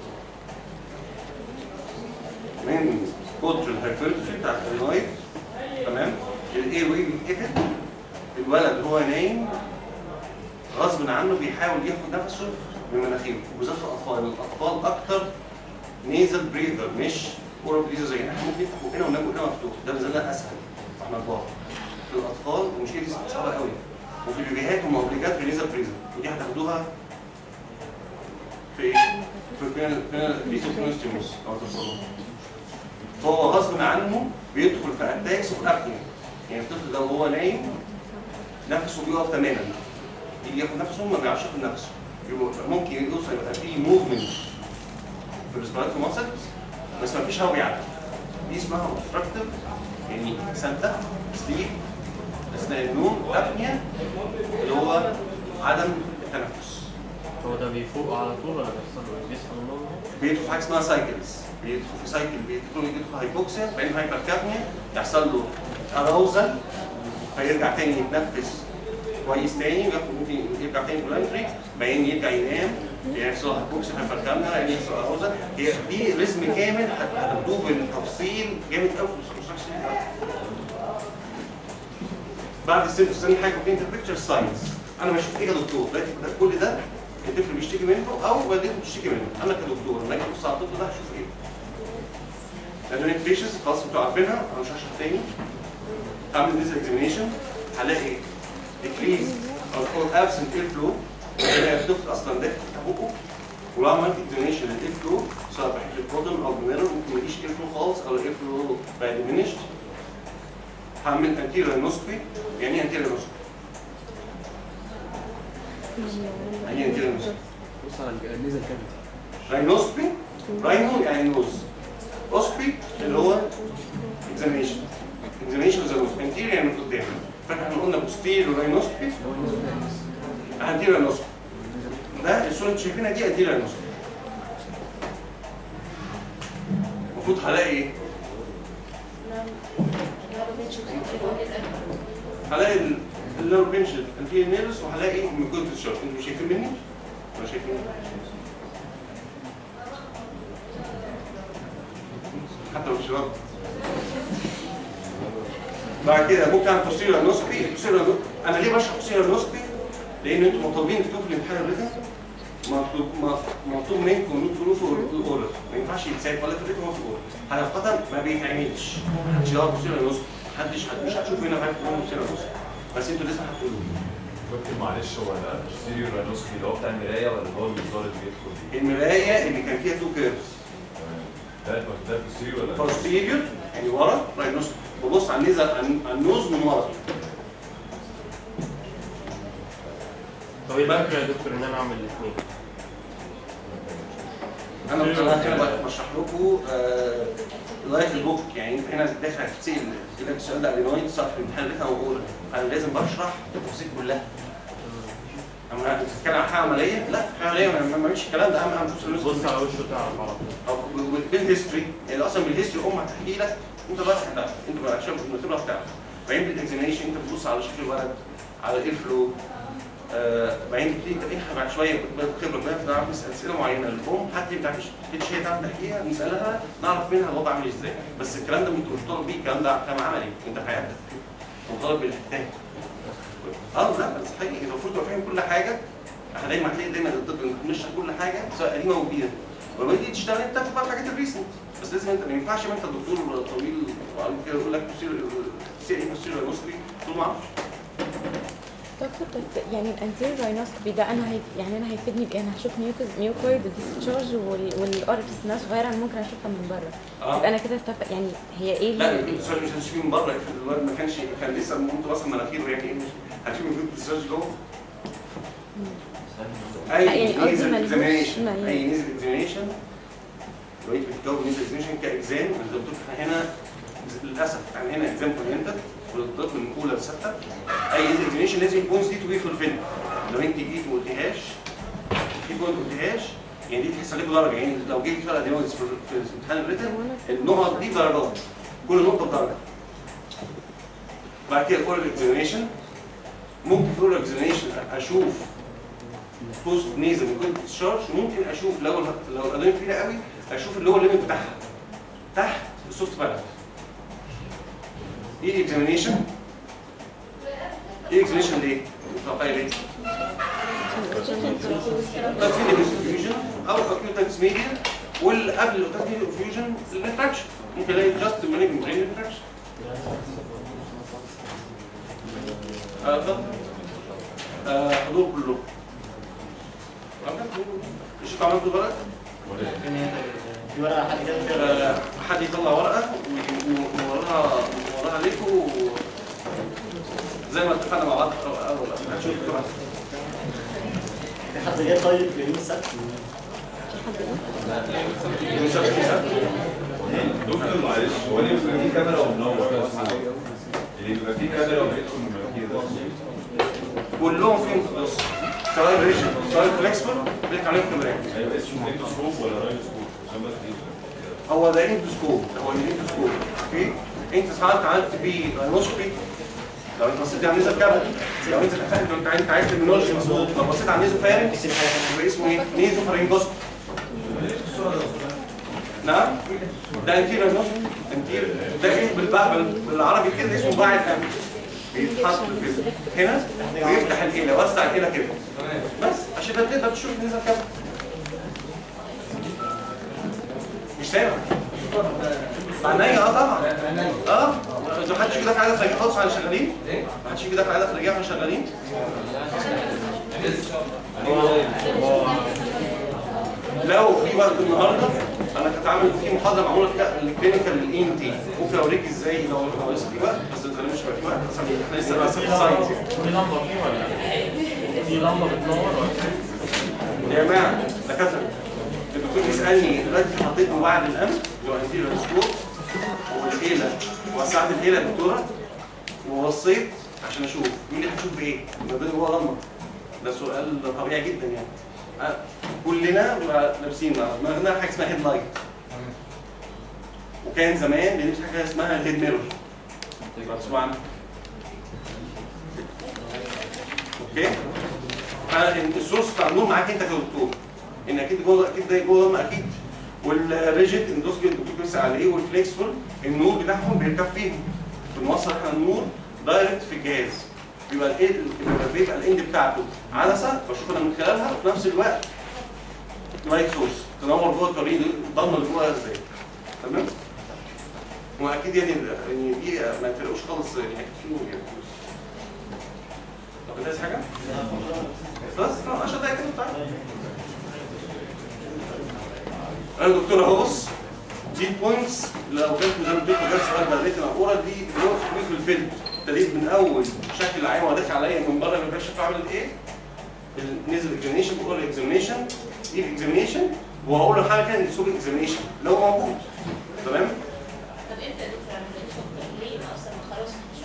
يعني. من كتر الهايبرتروفي بتاع الادينويد تمام؟ الاير واي بيتقفل، الولد هو نايم غصب عنه بيحاول ياخد نفسه من مناخيره وبالذات في الاطفال، الاطفال اكتر نيزل بريذر مش اورال بريذر زي احنا ممكن نفتح بقنا وناكل بقنا مفتوح، ده بالنسبه لنا اسهل واحنا كبار. في الاطفال المشكله دي صعبه قوي، وفي البيبيهات هم اوبليجات في نيزل بريذر، ودي هتاخدوها في ايه؟ في بيتوكنوستيموس او تصلب. فهو غصب عنه بيدخل في اتاكس اوف ابنيا، يعني الطفل ده وهو نايم نفسه بيقف تماما، يجي ياخد نفسه ما بيعرفش ياخد نفسه، ممكن يوصل يبقى فيه موفمنت في الريسبيراتوري ماسل بس ما فيش هواء بيعدي. دي اسمها اوبستراكتيف يعني سانتا سليب اثناء النوم، ابنيا اللي هو عدم التنفس. هو ده بيفوق على طول ولا بيحصل له بيصحى من النوم؟ بيدخل في حاجه اسمها سايكلز، بيدخل في سايكل بيدخل يدخل هايبوكسيا بعدين هايبركابنيا يحصل له اراوزل فيرجع تاني يتنفس كويس تاني وياخد ممكن يرجع تاني فولانتري بعدين يرجع ينام يحصل هايبوكسيا هايبركابنيا بعدين يحصل اراوزل. هي دي رسم كامل هتاخدوه بالتفصيل جامد قوي في الكونستراكشن. بعد الست ثاني حاجه بين البيكتشر ساينس انا بشوف ايه يا دكتور دلوقتي كل ده الطفل بيشتكي منه او والدته بتشتكي منه، انا كدكتور لما اجي ابص على الطفل ده هشوف ايه؟ لان البيشنز خلاص انتوا عارفينها انا مش هشرح تاني. هعمل ديز اكزامينيشن هلاقي ديكريز او ابسنت اير فلو، هلاقي الطفل اصلا داخل في بقه، ولو عملت اكزامينيشن للاير فلو سواء بحيث البوتن او الميرور ممكن ما يجيش اير فلو خالص او الاير فلو بقى ديمينشد. هعمل انتيريور رينوسكوبي. يعني ايه انتيريور رينوسكوبي؟ يعني ايه انتيريور رينوسكوبي؟ بص على النيزل كافيتي. راينوسكوبي راينو يعني نوز، اوسكوبي اللي هو اكزامينيشن، اكزامينيشن از نوز، انتيريور يعني من قدام. فاحنا قلنا بوستيريور راينوسكوبي انتيريور راينوسكوبي. ده الصوره اللي شايفينها دي انتيريور راينوسكوبي. المفروض هلاقي ايه؟ هلاقي اللور بنشل انتيريور نيرس وهلاقي ميكويد ديسشارج. انتوا شايفين مني؟ ولا شايفين؟ حتى لو مش رد. بعد كده ممكن اعمل بوستيريور نوسكوبي. البوستيريور انا ليه بشرح بوستيريور نوسكوبي؟ لان انتوا مطالبين تكتبوا في الامتحان الريتن مطلوب مطلوب منكم ان انتوا تقولوا في الاورال، ما ينفعش يتساب ولا في الريتن ولا في الاورال. حقيقة ما بيتعملش، محدش يدور بوستيريور نوسكوبي، محدش مش هتشوف هنا حاجه تقول بوستيريور نوسكوبي، بس انتوا لسه هتقولوا. دكتور معلش هو البوستيريور راينوسكوبي اللي هو بتاع المرايه ولا اللي هو المنظار اللي بيدخل فيه؟ المرايه اللي كان فيها تو كيرفز. ده ده البوستيريور ولا بوستيريور يعني ورا راينوسكوبي، ببص على النيزل على النوز من ورا. طب ايه الفكره يا دكتور ان انا اعمل الاثنين؟ انا انا بشرح لكم لغايه البوك، يعني انت هنا داخل هتتسال يقول لك السؤال ده ادينويد صح في الامتحان اللي انا بقوله، فانا لازم بشرح التفاصيل كلها. اما بتتكلم عن حاجه عمليه، لا حاجه عمليه ما بعملش الكلام ده. اهم اهم بص على وشه تعرف على طول. او بالهيستوري يعني اصلا بالهيستوري امك هتحكي لك انت بقى هتعرف، انت بقى عشان بتبقى بتعرف. بعدين بالاكزامينيشن انت بتبص على شكل الولد على الاير فلو، آه بعدين تبتدي تفتحها بعد شويه خبره بقى بنعرف نسال اسئله معينه للام حتى ما تعرفش تفتش هي تعرف تحكيها نسالها نعرف منها الوضع عامل ازاي. بس الكلام ده انت مش مطالب بيه، الكلام ده كلام عملي انت في حياتك مطالب بالحكايه. اه لا بس حقيقي المفروض تبقى فاهم كل حاجه. احنا دايما هتلاقي دايما الطب بنشرح كل حاجه سواء قديمه او جديده، ولما تيجي تشتغل انت تاخد بقى الحاجات الريسنت، بس لازم انت ما ينفعش ما انت الدكتور طويل وقال كده يقول لك سي اي بوستيريور راينوسكوبي تقول ما اعرفش. دكتور بس يعني الانتيريور راينوسكوبي ده انا هي يعني انا هيفيدني بايه؟ انا هشوف ميوكويد وديسشارج والاورفيس ناس صغيره انا ممكن اشوفها من بره. اه يبقى انا كده استفدت يعني هي ايه؟ لا الديسشارج مش هتشوفيه من بره، الولد ما كانش كان لسه ممكن اصلا مناخيره يعني ايه مش هتشوفي الديسشارج جوه. اي يعني نيزل اكزامينيشن يعني اي نيزل اكزامينيشن دلوقتي بتتكون نيزل اكزامينيشن كاكزام. الدكتور احنا هنا للاسف يعني هنا اكزام اورينتد والطفل من اولى لسته. اي نيزل اكزامينيشن لازم البوينتس دي تبقى فولفيل. لو انت جيت وما قلتيهاش في بوينت ما قلتيهاش يعني دي تحسب لك درجه. يعني لو جيت فرق ادينويدز في الامتحان الريتن النقط دي درجات، كل نقطه بدرجه. بعد كده الاورال اكزامينيشن ممكن في الاورال اكزامينيشن اشوف بوست نيزل وكنت ديسشارج، ممكن اشوف لو لو الادويه كبيره قوي اشوف اللي هو الليمت بتاعها تحت السوفت بالانس. ايه اكزامينيشن؟ ايه اكزامينيشن ليه؟ متوقعي ليه؟ اوتايتس ميديا ديستريبيوشن او اكيوت اوتايتس ميديا، واللي قبل الاوتايتس ميديا ديستريبيوشن الريتراكشن، ممكن الاقي جاست مالجنت برين ريتراكشن. اه حضور كلهم. مش انتوا عملتوا ورقه؟ في ورقه حد كده فيها آه، حد يطلع ورقه ووراها وراها ليكوا زي ما اتفقنا مع بعض في الاول. هنشوف بسرعه. في حد جاي طيب يوم السبت؟ يوم السبت يوم السبت. دكتور معلش، هو اللي بيبقى فيه كاميرا ومنور اللي بيبقى فيه كاميرا وبيدخل من كده كلهم فيهم بص، سواء ريجن سواء فليكسبل بيطلع عليهم كاميرات. ايوه اسمه اندوسكوب ولا راينوسكوب عشان بس دي هو ده اندوسكوب، هو الاندوسكوب. اوكي، انت ساعات عملت بيه راينوسكوبي لو انت بصيت على النيزو كابل، لو انت دخلت وانت انت عايز ترمينولوجي مظبوط، لو بصيت على النيزو فارنكس يبقى اسمه ايه؟ نيزو فارنجوسكوبي. نعم؟ ده انتير راينوسكوبي، انتير ده ايه بالبعبل بالعربي كده اسمه باع الانف. بيتحط كده هنا ويفتح الحيله يوسع الحيله كده بس عشان تقدر تشوف النيزو كابل. مش سامع؟ معناها اه طبعا اه ما حدش يجي دافع علينا خارجيه خالص واحنا شغالين؟ ما حدش يجي دافع علينا خارجيه واحنا شغالين؟ لو في وقت النهارده انا كنت عامل في محاضره معموله فيها الكلينيكال للاي ام تي، ممكن اوريك ازاي لو لو لسه في وقت، بس ده مش هيبقى في وقت بس احنا لسه بس في الساينس. في لمبه فيه ولا في لمبه بتنور ولا يا جماعه دكاتره الدكتور بيسالني دلوقتي حطيت له بعد الامس اللي هو انتيريور سكوب والحيله وسعت الحيله يا دكتوره ووصيت عشان اشوف مين اللي هتشوف بايه؟ ما جوه لمبه. ده سؤال طبيعي جدا يعني. أه كلنا لابسين دماغنا حاجه اسمها هيد لايت. وكان زمان بنلبس حاجه اسمها هيد ميرور. تسمعوا عنها؟ اوكي؟ فالسورس بتاع النور معاك انت كدكتور. ان اكيد جوه اكيد ده جوه لمبه اكيد. والريجيد اندوسكوبي الدكتور بيسال عليه والفليكسبل النور بتاعهم بيركب فيهم. بنوصل احنا النور دايركت في الجهاز. بيبقى الايه بيبقى الاند بتاعته عدسه بشوف انا من خلالها وفي نفس الوقت لايت سورس تنور جوه الطريق الضلمه اللي جوه ازاي. تمام؟ واكيد يعني يعني دي ما تفرقوش خالص يعني فيهم يعني. طب انت عايز حاجه؟ بس عشان ده كده بتاعك. انا دكتور اهو بص دي بوينتس لو جبت زي ما قلت لكم ده سؤال بدات الاموره دي في الفيلم ابتديت من اول شكل العين وهو داخل عليا من بره ما شكله عامل ايه؟ النيزل اكزامينشن بقول له اكزامينشن ايه الاكزامينشن وهقول له حاجه كده السوق اكزامينشن لو موجود. تمام؟ طب انت يا دكتور عملت ليه اصلا خلاص مش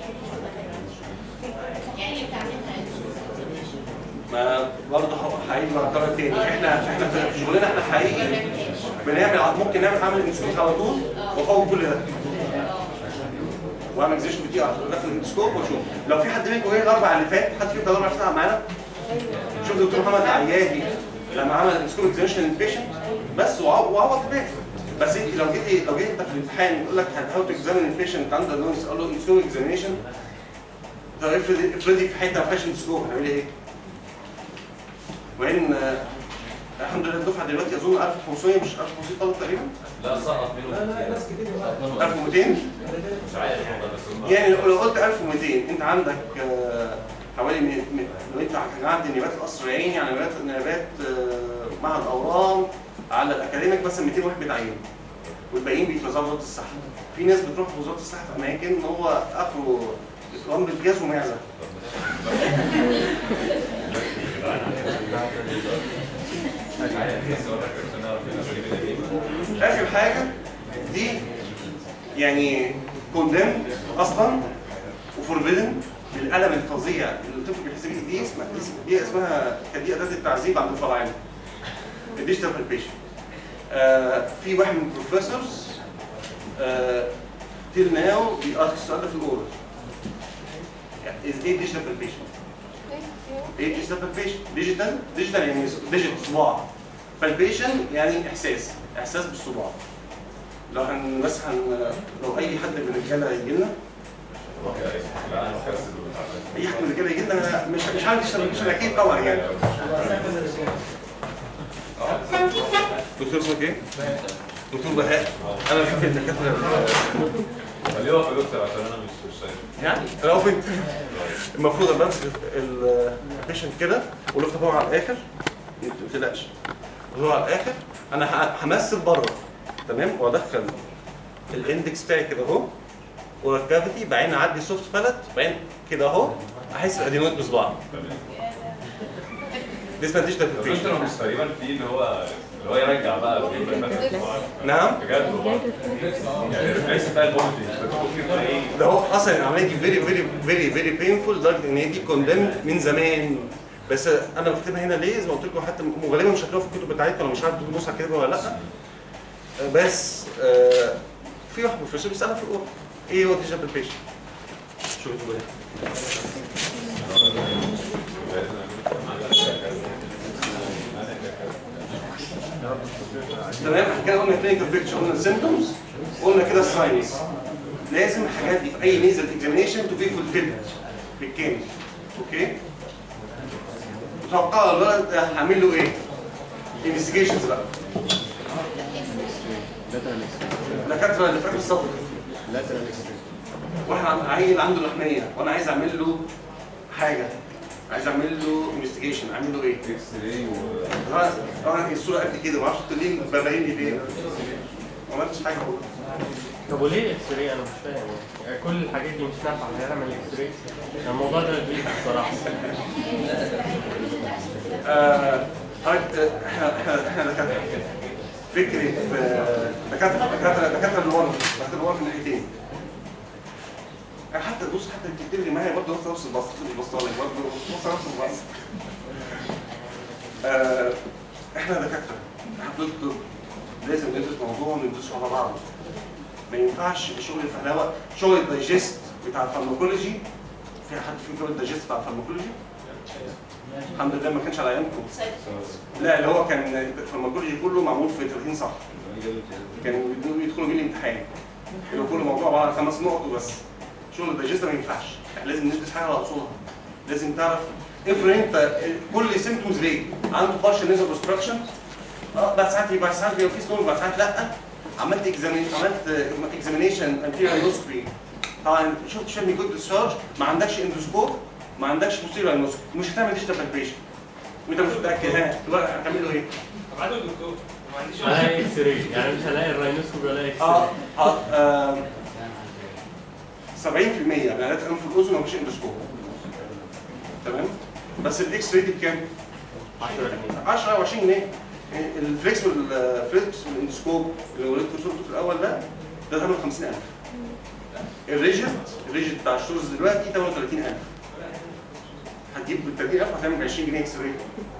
يعني انت عاملها ما برضه هعيد مرة تاني احنا احنا في شغلنا احنا حقيقي بنعمل ممكن نعمل عمل انسكوب على طول وافوق كل ده. واعمل اكزيشن بتيجي داخل الانسكوب واشوف لو في حد منكم ايه الاربع اللي فات حد فيكم اربع ساعات معانا؟ شوف دكتور محمد العيادي لما عمل انسكوب اكزيشن للبيشنت بس وعوض الباقي. بس انت لو جيت لو جيت انت في الامتحان يقول لك هاو تو اكزامين البيشنت عنده نويز قال له انسكوب اكزامينشن. طب افرضي افرضي في حته ما فيهاش انسكوب هنعمل ايه؟ وان آه الحمد لله الدفعه دلوقتي اظن ألف وخمسمية مش ألف وخمسمية طالب تقريبا؟ لا سقط منه لا ناس كتير ألف ومئتين مش عارف يعني لو قلت ألف ومئتين انت عندك آه حوالي م... م... لو انت كان عندي نيابات القصر العيني يعني نيابات نيابات آه معهد الاورام على الاكاديميك بس مئتين واحد بيتعينوا والباقيين بيتوزعوا وزاره الصحه. في ناس بتروح في وزاره الصحه في اماكن هو اخره اكرام بالجاز ومعزه. اخر حاجه دي يعني كوندم اصلا وفوربيدن بالالم الفظيع اللي الطفل بيحس بيه. دي اسمها دي اسمها دي اداه التعذيب عند الفراعنه. الديجيتال بالبيشن. آه في واحد من البروفيسورز آه تيل ناو بيأسك السؤال ده في الاورال. از ايه ديجيتال بالبيشن؟ ايه ديجيتال بالبيشن؟ ديجيتال ديجيتال يعني ديجيت صباع. بالبيشن يعني احساس احساس بالصباع. لو هن بس هن لو اي حد من الرجاله هيجي لنا لا انا بحس اي حد من الرجاله يجي لنا مش مش عارف يشتغل مش اكيد طبعا يعني. دكتور اسمك ايه؟ دكتور بهاء. انا بحب الدكاتره. خليه هو في دكتور عشان انا مش مش شايف. يعني لو في المفروض ابقى امسك البيشنت كده ولفت هو على الاخر ما تقلقش. هو على الاخر انا همثل بره تمام وادخل الاندكس بتاعي كده اهو ورا الكافيتي بعدين اعدي سوفت بالت بعدين كده اهو احس الادينويد بصباعي. دي اسمها ديجيتال فيكشن. الدكتور مش تقريبا في اللي هو اللي هو يرجع بقى نعم بجد والله يعني الريفلكس بتاع البومتنج بتشوف ايه ده هو اصلا العمليه دي فيري فيري فيري فيري بينفول لدرجه ان هي دي كوندمد من زمان. بس انا بكتبها هنا ليه؟ زي ما قلت لكم حتى غالبا مش هتلاقوها في الكتب بتاعتكم انا مش عارف تبصوا على كده ولا لا. بس آه في واحد بروفيسور بيسالها في الاوضه ايه هو ديجيتال فيكشن؟ شوفوا ايه تمام. احنا كده قلنا كلينيكال بيكتشر قلنا السيمبتومز قلنا كده الساينس. لازم الحاجات دي في اي نيزل اكزامينشن تو بي فولفيلد بالكامل. اوكي؟ متوقع الولد هعمل له ايه؟ انفستيجيشنز بقى. دكاتره اللي في اخر الصف واحد عيل عنده لحميه وانا عايز اعمل له حاجه عايز اعمل له انفستيجيشن اعمل له ايه؟ اكس راي طبعا طبعا الصوره قد كده ما اعرفش ليه باين لي ليه ما عملتش حاجه. طب وليه اكس راي؟ انا مش فاهم يعني كل الحاجات دي مش نافعه هنعمل اكس راي؟ الموضوع ده جديد بصراحه. آه احنا احنا احنا دكاتره فكره دكاتره دكاتره دكاتره اللي ورا دكاتره اللي ورا في الناحيتين. حتى بص حتى الكتاب اللي معايا برضه نفس البسط البسطاني برضه نفس البسط. آه احنا دكاتره احنا دكتور لازم ندرس موضوع وندرسه على بعضه. ما ينفعش شغل الفهلوه شغل الدايجست بتاع الفارماكولوجي. في حد فيكم شغل الدايجست بتاع الفارماكولوجي؟ الحمد لله ما كانش على ايامكم. لا اللي هو كان الفارماكولوجي كله معمول في ثلاثين صح. كانوا يدخلوا بيه الامتحان. كانوا كل موضوع عباره عن خمس نقط وبس. شغل الدايجست ما ينفعش. يعني لازم ندرس حاجه على اصولها. لازم تعرف افرض انت كل سيمبتومز ليه؟ عنده بارشل نيزل اوبستراكشن اه بعد ساعات يبقى ساعات بيبقى في ستون بعد ساعات لا. عملت اكزامين عملت اكزامينيشن انتيريور اندوسكوبي طبعا شفت شامي جود ديسشارج ما عندكش اندوسكوب ما عندكش بوستيريور اندوسكوبي مش هتعمل ديجيتال بالبيشن وانت مش متاكد ها دلوقتي هتعمل له ايه؟ ابعته للدكتور ما عنديش هلاقي اكس راي يعني مش هلاقي الراينوسكوبي ولا اكس اه راي. اه سبعين في المية من علاجات الانف والاذن ما فيش اندوسكوب تمام بس الاكس راي دي بكام؟ عشرة جنيه عشرة او عشرين جنيه. الفليكس والفليكس والاندوسكوب اللي وريتكم صورته في الاول ده ده ثمنه خمسين ألف. الريجيت الريجيت بتاع الشورز دلوقتي ثمنه ثلاثين ألف. هتجيب بال ثلاثين ألف هتعمل ب عشرين جنيه اكس راي.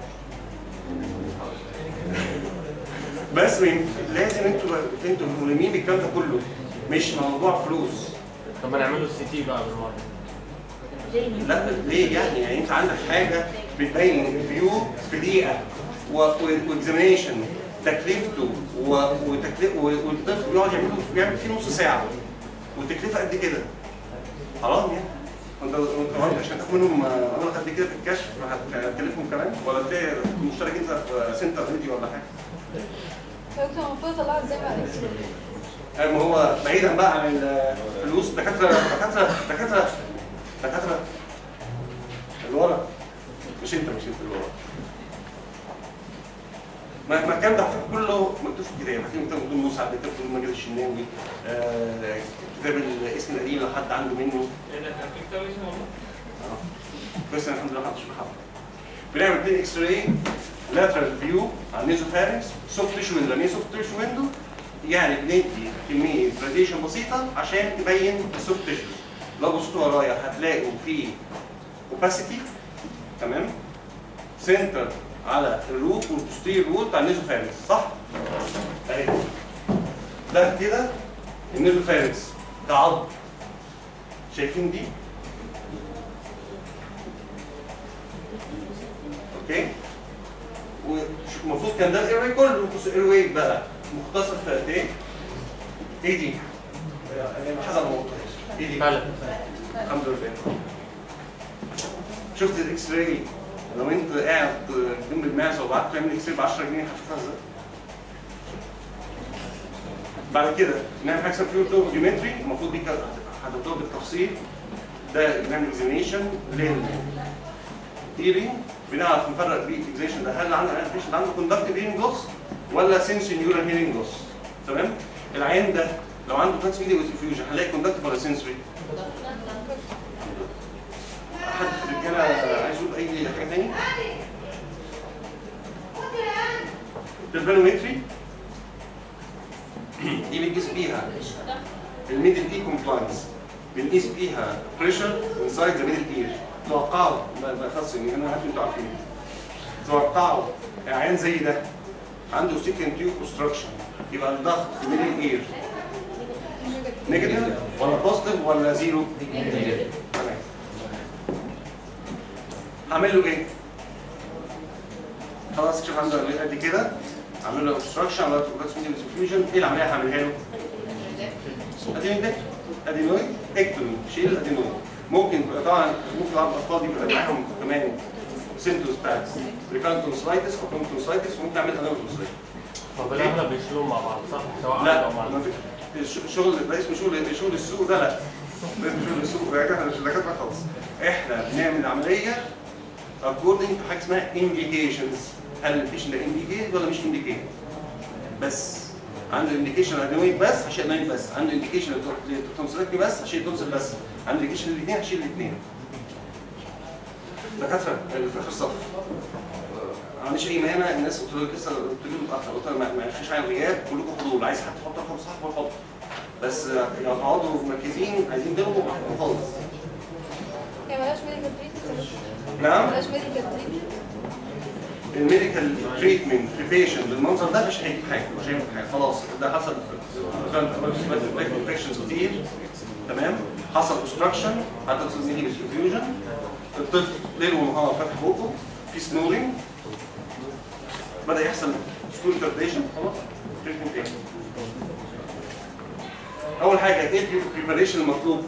بس لازم انتوا انتوا ملمين بالكلام ده كله مش موضوع فلوس. طب ما نعمله السي تي بقى بالمره. لا ليه يعني؟ يعني انت عندك حاجه بتبين فيو في دقيقه واكزامينيشن تكلفته وتكلفه والطفل بيقعد يعمل بيعمل فيه نص ساعه والتكلفه قد كده. حرام يعني. انت انت عشان تاخد منهم مبلغ قد كده في الكشف هتكلفهم كمان ولا تلاقي مشترك انت في سنتر فيديو ولا حاجه؟ دكتور المفروض طلعت زي ما قالت. ما هو بعيدا بقى عن الفلوس دكاتره دكاتره دكاتره دكاتره اللي ورا مش انت مش انت اللي ورا. ما ما الكلام ده كله مكتوب في الكتاب. هتلاقي كتاب بدون مساعد كتاب بدون مجلس الشناوي آه، كتاب الاسم القديم لو حد عنده منه. ايه ده كان في كتاب اسمه والله؟ اه بس انا الحمد لله ما حطش محاضره. بنعمل اتنين اكس راي لاترال فيو على النيزوفارنكس سوفت تيشو ويندو. يعني ايه سوفت تيشو ويندو؟ يعني بندي كميه راديشن بسيطه عشان تبين السوفت تيشو. لو بصيتوا ورايا هتلاقوا في اوباسيتي تمام؟ سنتر على الروت والبوستير روت بتاع النيزوفارنكس صح؟ اهي ده كده النيزوفارنكس كعض. شايفين دي؟ اوكي؟ والمفروض كان ده الاير واي كله بص الاير واي بقى مختصر في قد ايه؟ ايه دي؟ حسب ما قلتهاش. ايه دي؟ فعلا الحمد لله. شفت الاكس راي لو انت قاعد جنب المعزه وبعت تعمل اكس راي ب عشرة جنيه هتشوفها ازاي؟ بعد كده نعمل حاجه اسمها بيور دوكيومنتري، المفروض دي هتحطوها بالتفصيل. ده نعمل اكزامينشن للهيرنج، بنعرف نفرق بيه الاكزامينشن ده هل عنده البيشنت عنده كوندكتيف هيرنج لوس ولا سنسوري نيورال هيرنج لوس. تمام؟ العين ده لو عنده ترانس ميديا ويز انفيوجن هنلاقي كوندكتيف ولا سنسوري؟ حد في الرجاله عايز يقول اي حاجه ثانيه؟ البانومتري دي بنقيس بيها الميدل اي كومبلاينس، بنقيس بيها بريشر انسايد ذا ميدل اير. توقعوا ما خاص ان انا عارف انتوا عارفين، توقعوا عيان زي ده عنده سيكند تيوب اوبستراكشن يبقى الضغط في ميدل اير نيجاتيف ولا بوزيتيف ولا زيرو؟ نيجاتيف. تمام. هعمل له ايه؟ خلاص شوف عنده قد كده، اعمل له اوبستراكشن، اعمل له انفيوجن. ايه العمليه اللي هعملها له؟ ادينويد ادينويد اكتومي، شيل الادينويد. ممكن طبعا ممكن بعض الاطفال يبقى معاهم كمان سيمتومز بتاعت ريكارنت تونسلايتس او كونتونسلايتس، ممكن اعمل انوتونسلايتس. طب الاغلب بيشيلوهم مع بعض صح؟ سواء لا او مع ما فيش الشغل ده اسمه شغل شغل السوق ده، لا ده اسمه شغل السوق ده، احنا مش دكاتره خالص. احنا بنعمل عمليه according to حاجه اسمها indications. هل البيشنت ده indicated ولا مش indicated؟ بس عنده انديكيشن ادينويد بس هشيل ادينويد بس، عنده انديكيشن تونسيلكتي بس هشيل تونسل بس، عنده انديكيشن الاثنين هشيل الاثنين. دكاتره اللي في اخر الصف ما عنديش اي مانع. الناس قلت له لسه قلت له متاخر، قلت له ما فيش حاجه غياب، كلكم حضور، عايز حد يحط رقم صاحبه يحط، بس لو تقعدوا مركزين عايزين تلغوا خالص. هي مالهاش ميديكال تريتمنت؟ نعم؟ مالهاش ميديكال تريتمنت؟ الميديكال تريتمنت في بيشنت بالمنظر ده مش هيجيب حاجه، مش هيجيب حاجه خلاص. ده حصل انفكشنز كتير، تمام؟ حصل اوبستراكشن، حصل ميديكال انفيوجن، الطفل ليل ونهار فاتح بقه، في سنورنج، بدا يحصل سكول كارديشن، خلاص تريتمنت ايه؟ اول حاجه ايه البريباريشن المطلوب؟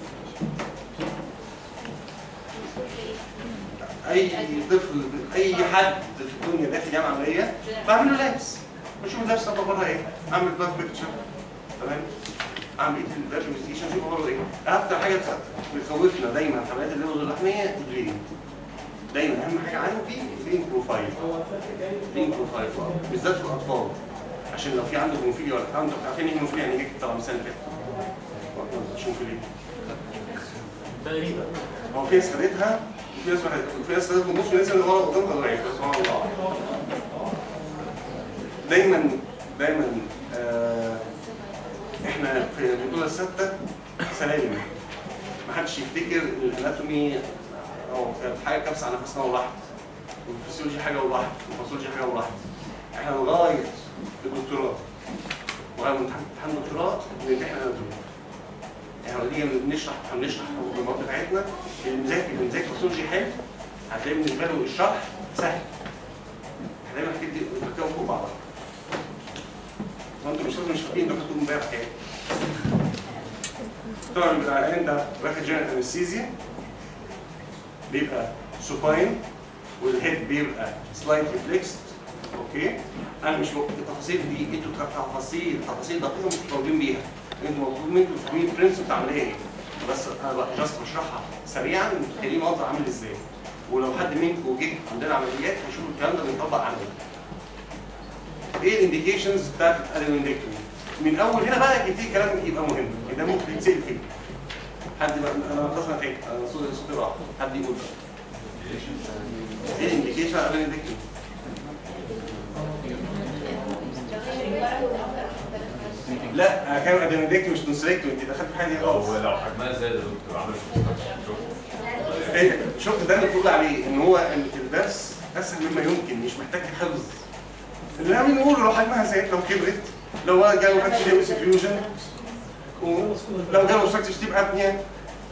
اي طفل اي حد في الدنيا داخل يعمل عمليه بعمل له لابس، بشوف اللابس ده بره ايه؟ اعمل بلاد بيكتشر، تمام؟ اعمل ايه في البلاد انفستيجيشن، اشوف بره ايه؟ اكتر حاجه بتخوفنا دايما حملات الليفل اللحميه البليدنج. دايما اهم حاجه عندي البليدنج بروفايل. البليدنج بروفايل بالذات في الاطفال، عشان لو في عنده هيموفيليا ولا عنده، عارفين ايه هيموفيليا يعني ايه؟ طبعا السنه اللي فاتت شوفوا ليه تقريبا هو في ناس خدتها وفي ناس وفي ناس خدتها النص وناس اللي ورا قدام طلعت، سبحان الله. دايما دايما آه احنا في البطوله السادسه سلالم، ما حدش يفتكر الاناتومي او كانت حاجه كبسه على نفسنا وراحت، والفسيولوجي حاجه وراحت، والباثولوجي حاجه وراحت. احنا لغايه الدكتوراه وغايه امتحان الدكتوراه بنمتحن اناتومي. احنا دي بنشرح بنشرح المواد بتاعتنا، اللي مذاكر اللي مذاكر باثولوجي حلو هتلاقي بالنسبه له الشرح سهل. احنا دايما الحاجات دي بنركبها فوق بعضها. وانتم مش لازم مش فاكرين دكتور امبارح ايه. طبعا بيبقى العيان ده واخد جنرال انستيزيا، بيبقى سوباين والهيد بيبقى سلايتلي فليكست، اوكي؟ انا مش التفاصيل دي، انتوا تفاصيل تفاصيل دقيقه مش مطالبين بيها. انتوا مطلوب منكم تفهمين البرنسبل بتاع العمليه ايه؟ بس انا جاست بشرحها سريعا تخليه منظر عامل ازاي. ولو حد منكم جه عندنا عمليات هيشوف الكلام ده بيطبق عملي. ايه الانديكيشنز بتاعت الادينويدكتومي؟ من اول هنا بقى يبتدي الكلام يبقى مهم، ده ممكن يتسال فيه. حد بقى انا متصل معاك، انا صوتي صوتي راح، حد يقول بقى. ايه الانديكيشن بتاعت الادينويدكتومي؟ لا انا كان ادينويدكتومي مش تونسيلكتومي، انت دخلت في حاجه دي خالص. هو لو حجمها زاد يا دكتور عمل شفت ايه شفت ده اللي بتقول عليه ان هو الدرس اسهل مما يمكن، مش محتاج حفظ. اللي عم نقوله لو حجمها زاد، لو كبرت، لو جاله كاتشيليوس فيوجن، لو جاله اوبستراكتيف ستيب ابنيا.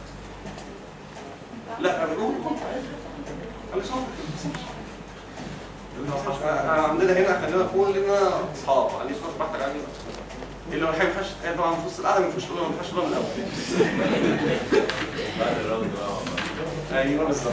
لا بقول على صوت عندنا هنا خلينا كلنا اصحاب، عليه صوت براحتك عليه. اللي هو الحاجه ما ينفعش تتقال طبعا في وسط القعده، ما ينفعش تقولها، ما ينفعش تقولها من الاول. بعد الراوند بقى ايوه بالظبط.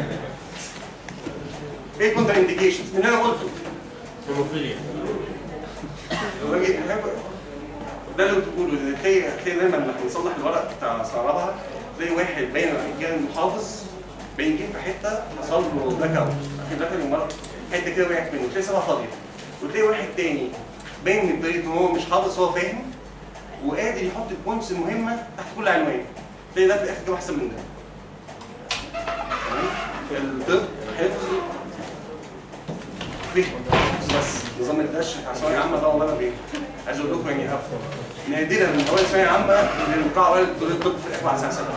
ايه كونتر انديكيشنز؟ من اللي انا قلته. هيموفيليا. الراجل ده اللي بتقوله، تلاقي تلاقي دايما لما بنصلح الورق بتاع سنه رابعه تلاقي واحد باين كان محافظ باين جه في حته حصل له بلاك اوت، في بلاك اوت حته كده وقعت منه، تلاقي سابها فاضيه. وتلاقي واحد تاني باين من بدايته ان هو مش حافظ، هو فاهم وقادر يحط البوينتس المهمه تحت كل عنوان. تلاقي ده في الاخر كده احسن من ده. الطب حفظ فهم بس نظام الدش بتاع ثانويه عامه ده والله ما بيه. عايز اقول لكم يعني نادرا من اوائل ثانويه عامه اللي بيقع اوائل كليه الطب في الاخر على الساعه سبعة.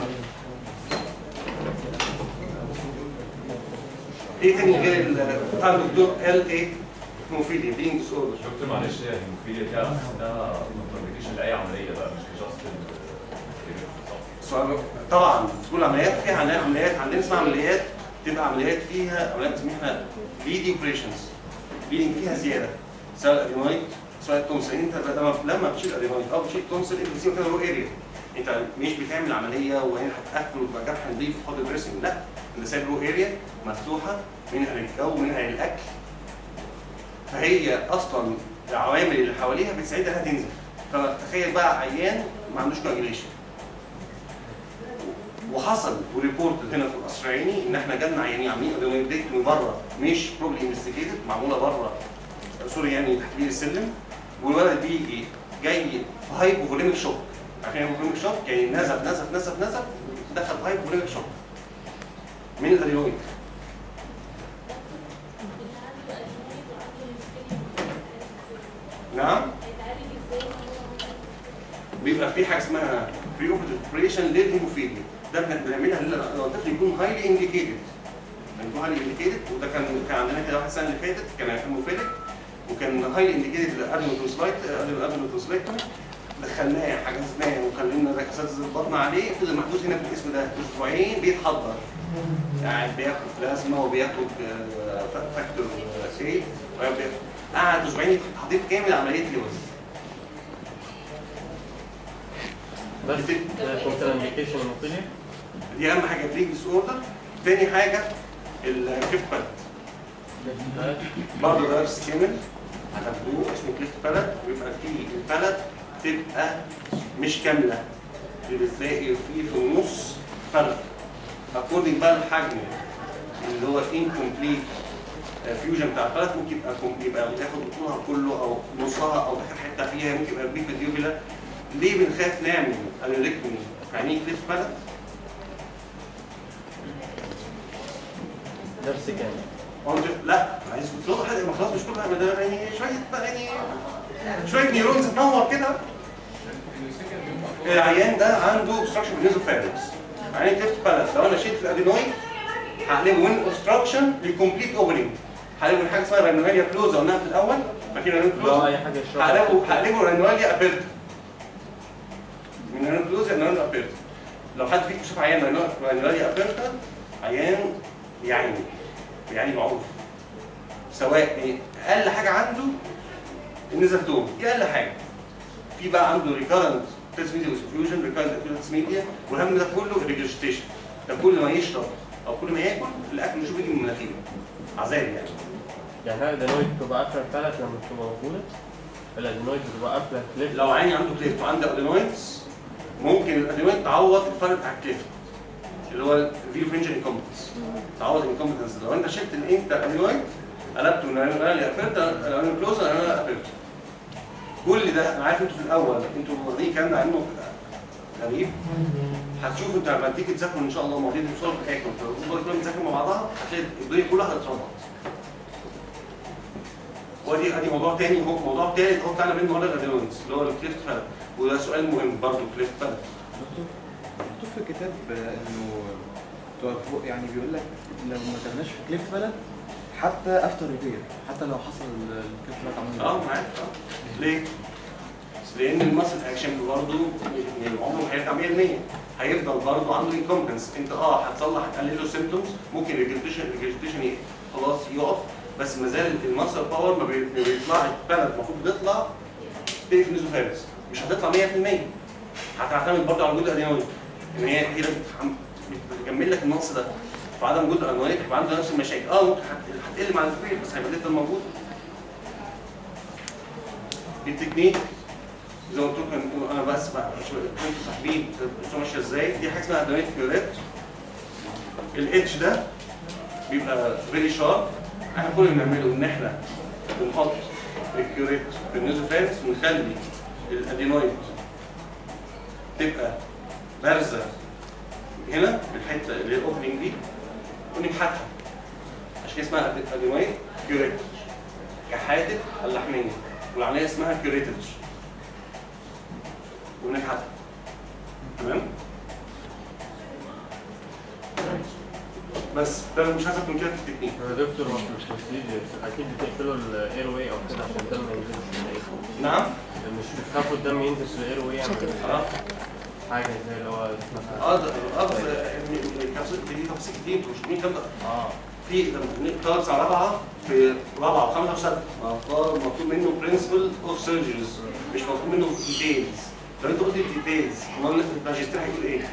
ايه تاني غير بتاع الدكتور قال ايه؟ هيموفيليا بينج ديس اوردر. دكتور معلش هي الهيموفيليا دي على انها كومبليكيشن لاي عمليه بقى مش جاست سؤال طبعا في كل العمليات فيها عندنا عمليات عندنا اسمها عمليات تبقى عمليات فيها عمليات بنسميها ليدي اوبريشنز ليدنج فيها زياده سواء الادينويد سواء التونسل. انت لما لما بتشيل الادينويد او بتشيل التونسل انت بتسيب كده رو اريا، انت مش بتعمل عمليه وهي هتقفل وتبقى جرح نضيف وتحط دريسنج، لا انت سايب رو اريا مفتوحه منها للجو ومنها للاكل. فهي اصلا العوامل اللي حواليها بتساعدها انها تنزل. فتخيل بقى عيان ما عندوش كواجيليشن وحصل وريبورت هنا في القصر العيني ان احنا جالنا عيانين عاملين ادينويد من بره مش بروبلي انفستيجيتد معموله بره سوري يعني تحت بير السلم، والولد بيجي جاي في هايبوفوليميك شوك. عارفين هايبوفوليميك شوك؟ يعني نزف نزف نزف نزف دخل في هايبوفوليميك شوك من الادينويد. نعم؟ بيبقى في حاجه اسمها بري اوبريتيف بريبريشن للهيموفيليا، ده بنعملها لما الطفل يكون هايلي انديكيتد. يكون هايلي انديكيتد وده كان كان عندنا كده واحد السنه اللي فاتت كان هيموفيليك وكان هايلي انديكيتد للادينوتوسلايت الادينوتوسلايتومي، دخلناه حجزناه وكلمنا اساتذه البطن عليه، فضل محجوز هنا في القسم ده اسبوعين بيتحضر. قاعد بياخد بلازما وبياخد فاكتور سي قعد اسبوعين تحضير كامل عمليه لوز. بس كونتر انديكيشن هيموفيليا دي اهم حاجه بريك ديس اوردر. تاني حاجه الكليفت بالت برضه ده نفس كامل هتاخدوه اسمه كليفت بالت، ويبقى فيه البالت تبقى مش كامله، بتلاقي فيه في النص فرق اكوردنج بقى الحجم اللي هو انكمبليت فيوجن بتاع البالت، ممكن يبقى يبقى بتاخد طولها كله او نصها او داخل حته فيها، ممكن يبقى كبير في الديوبيلا. ليه بنخاف نعمل انيوريكتومي في عينيه كليفت بالت؟ درس كامل. لا عايز تطلع حاجه ما خلاص مش كل حاجه ده يعني شويه يعني شويه نيورونز تنور كده. العيان ده عنده اوبستراكشن بالنيزوفارينكس، عيان كليفت بالت لو انا شلت الادينويد هقلبه من اوبستراكشن لكومبليت اوبننج، هقلبه من حاجه اسمها رانواليا كلوزا قلناها في الاول، فاكرين رانواليا كلوزا؟ اي حاجه هقلبه هقلبه رانواليا ابيرتا من رانواليا كلوزا لرانواليا ابيرتا. لو حد فيكم شاف عيان رانواليا ابيرتا عيان يعني يعني معروف سواء ايه اقل حاجه عنده النزلتوم دي اقل حاجه، في بقى عنده ريكارنت تيرس ميديا وسفيوجن ريكارنت تيرس ميديا، والاهم ده كله الريجريستيشن، ده كل ما يشرب او كل ما ياكل الاكل مش بيجي من مناخيره عذاب يعني. يعني هل الادينويد بتبقى قافله الفلت لما بتبقى موجوده؟ الادينويد بتبقى قافله كليفت؟ لو عيني عنده كليفت وعنده ادينويدز ممكن الادينويد تعوض الفرق بتاع الكليفت اللي هو الفيو فرنج انكومبتنس، تعوض الانكومبتنس. لو انت شلت الانتر ادينويد قلبته من رانواليا ابيرتا رانواليا كلوزا رانواليا ابيرتا. كل ده انا عارف انتوا في الاول انتوا واخدين الكلام ده عنه غريب، هتشوفوا انتوا لما تيجي تذاكروا ان شاء الله مواضيع الصور بتاعتكم تفضلوا كلهم بتذاكروا مع بعضها هتلاقي الدنيا كلها هتتربط. ودي ادي موضوع تاني، هو موضوع تالت هو بتاعنا بين موضوع الادينويدز اللي هو الكليفت فالت، وده سؤال مهم برضه الكليفت فالت. دكتور مكتوب في الكتاب انه توقفوا يعني بيقول لك لو ما تغناش في كليفت فالت حتى افتر ريبير، حتى لو حصل الكليفت فالت عمل اه معاك اه ليه؟ لان الماسل اكشن برضه يعني عمره هيرجع مية بالمية، هيفضل برضه عنده انكومبتنس. انت اه هتصلح هتقلل له سيمبتومز، ممكن الريجريتيشن الريجريتيشن خلاص يقف، بس ما زال الماسل باور ما بيطلعش. البلد المفروض بتطلع تقفل النيزوفارينكس، مش هتطلع مية بالمية، هتعتمد برضه على وجود الادينويد ان هي هي بيكمل لك النقص ده. في عدم وجود الانوايات يبقى عنده نفس المشاكل. اه ممكن هت- هتقل مع الفيل بس هيبقى لسه موجود. التكنيك زي ما قلت لكم انا بس بقى انتوا صاحبين بتبقوا ماشيه ازاي. دي حاجه اسمها ادوات كيوريت. الاتش ده بيبقى فيري شارب. احنا كل اللي بنعمله ان احنا بنحط الكيوريت في النيزوفانس ونخلي الادينويد تبقى بارزه هنا في الحته اللي هي الاوبننج دي ونكحتها. عشان كده اسمها ادينويد كيوريت. كحاتة اللحميه والعمليه اسمها كيوريتج ونكحتها. تمام؟ بس ده مش عايز اكتر من كده في التكنيك. يا دكتور هو في البروسيجرز اكيد بتقفلوا الاير واي او كده عشان الدم ما ينزلش من الاير. نعم؟ مش بتخافوا الدم ينزل في الاير واي يعني اه حاجه زي اللي هو مثلا اه ده- اه بس الكبسولة دي تفاصيل كتير انتوا مش فاهمين الكلام ده. اه في طالب سنه رابعه في رابعه وخمسه وسته طالب مطلوب منه برنسبل اوف سيرجريز مش مطلوب منه ديتيلز. لو انت قلت ديتيلز امال الماجستير هيقول ايه؟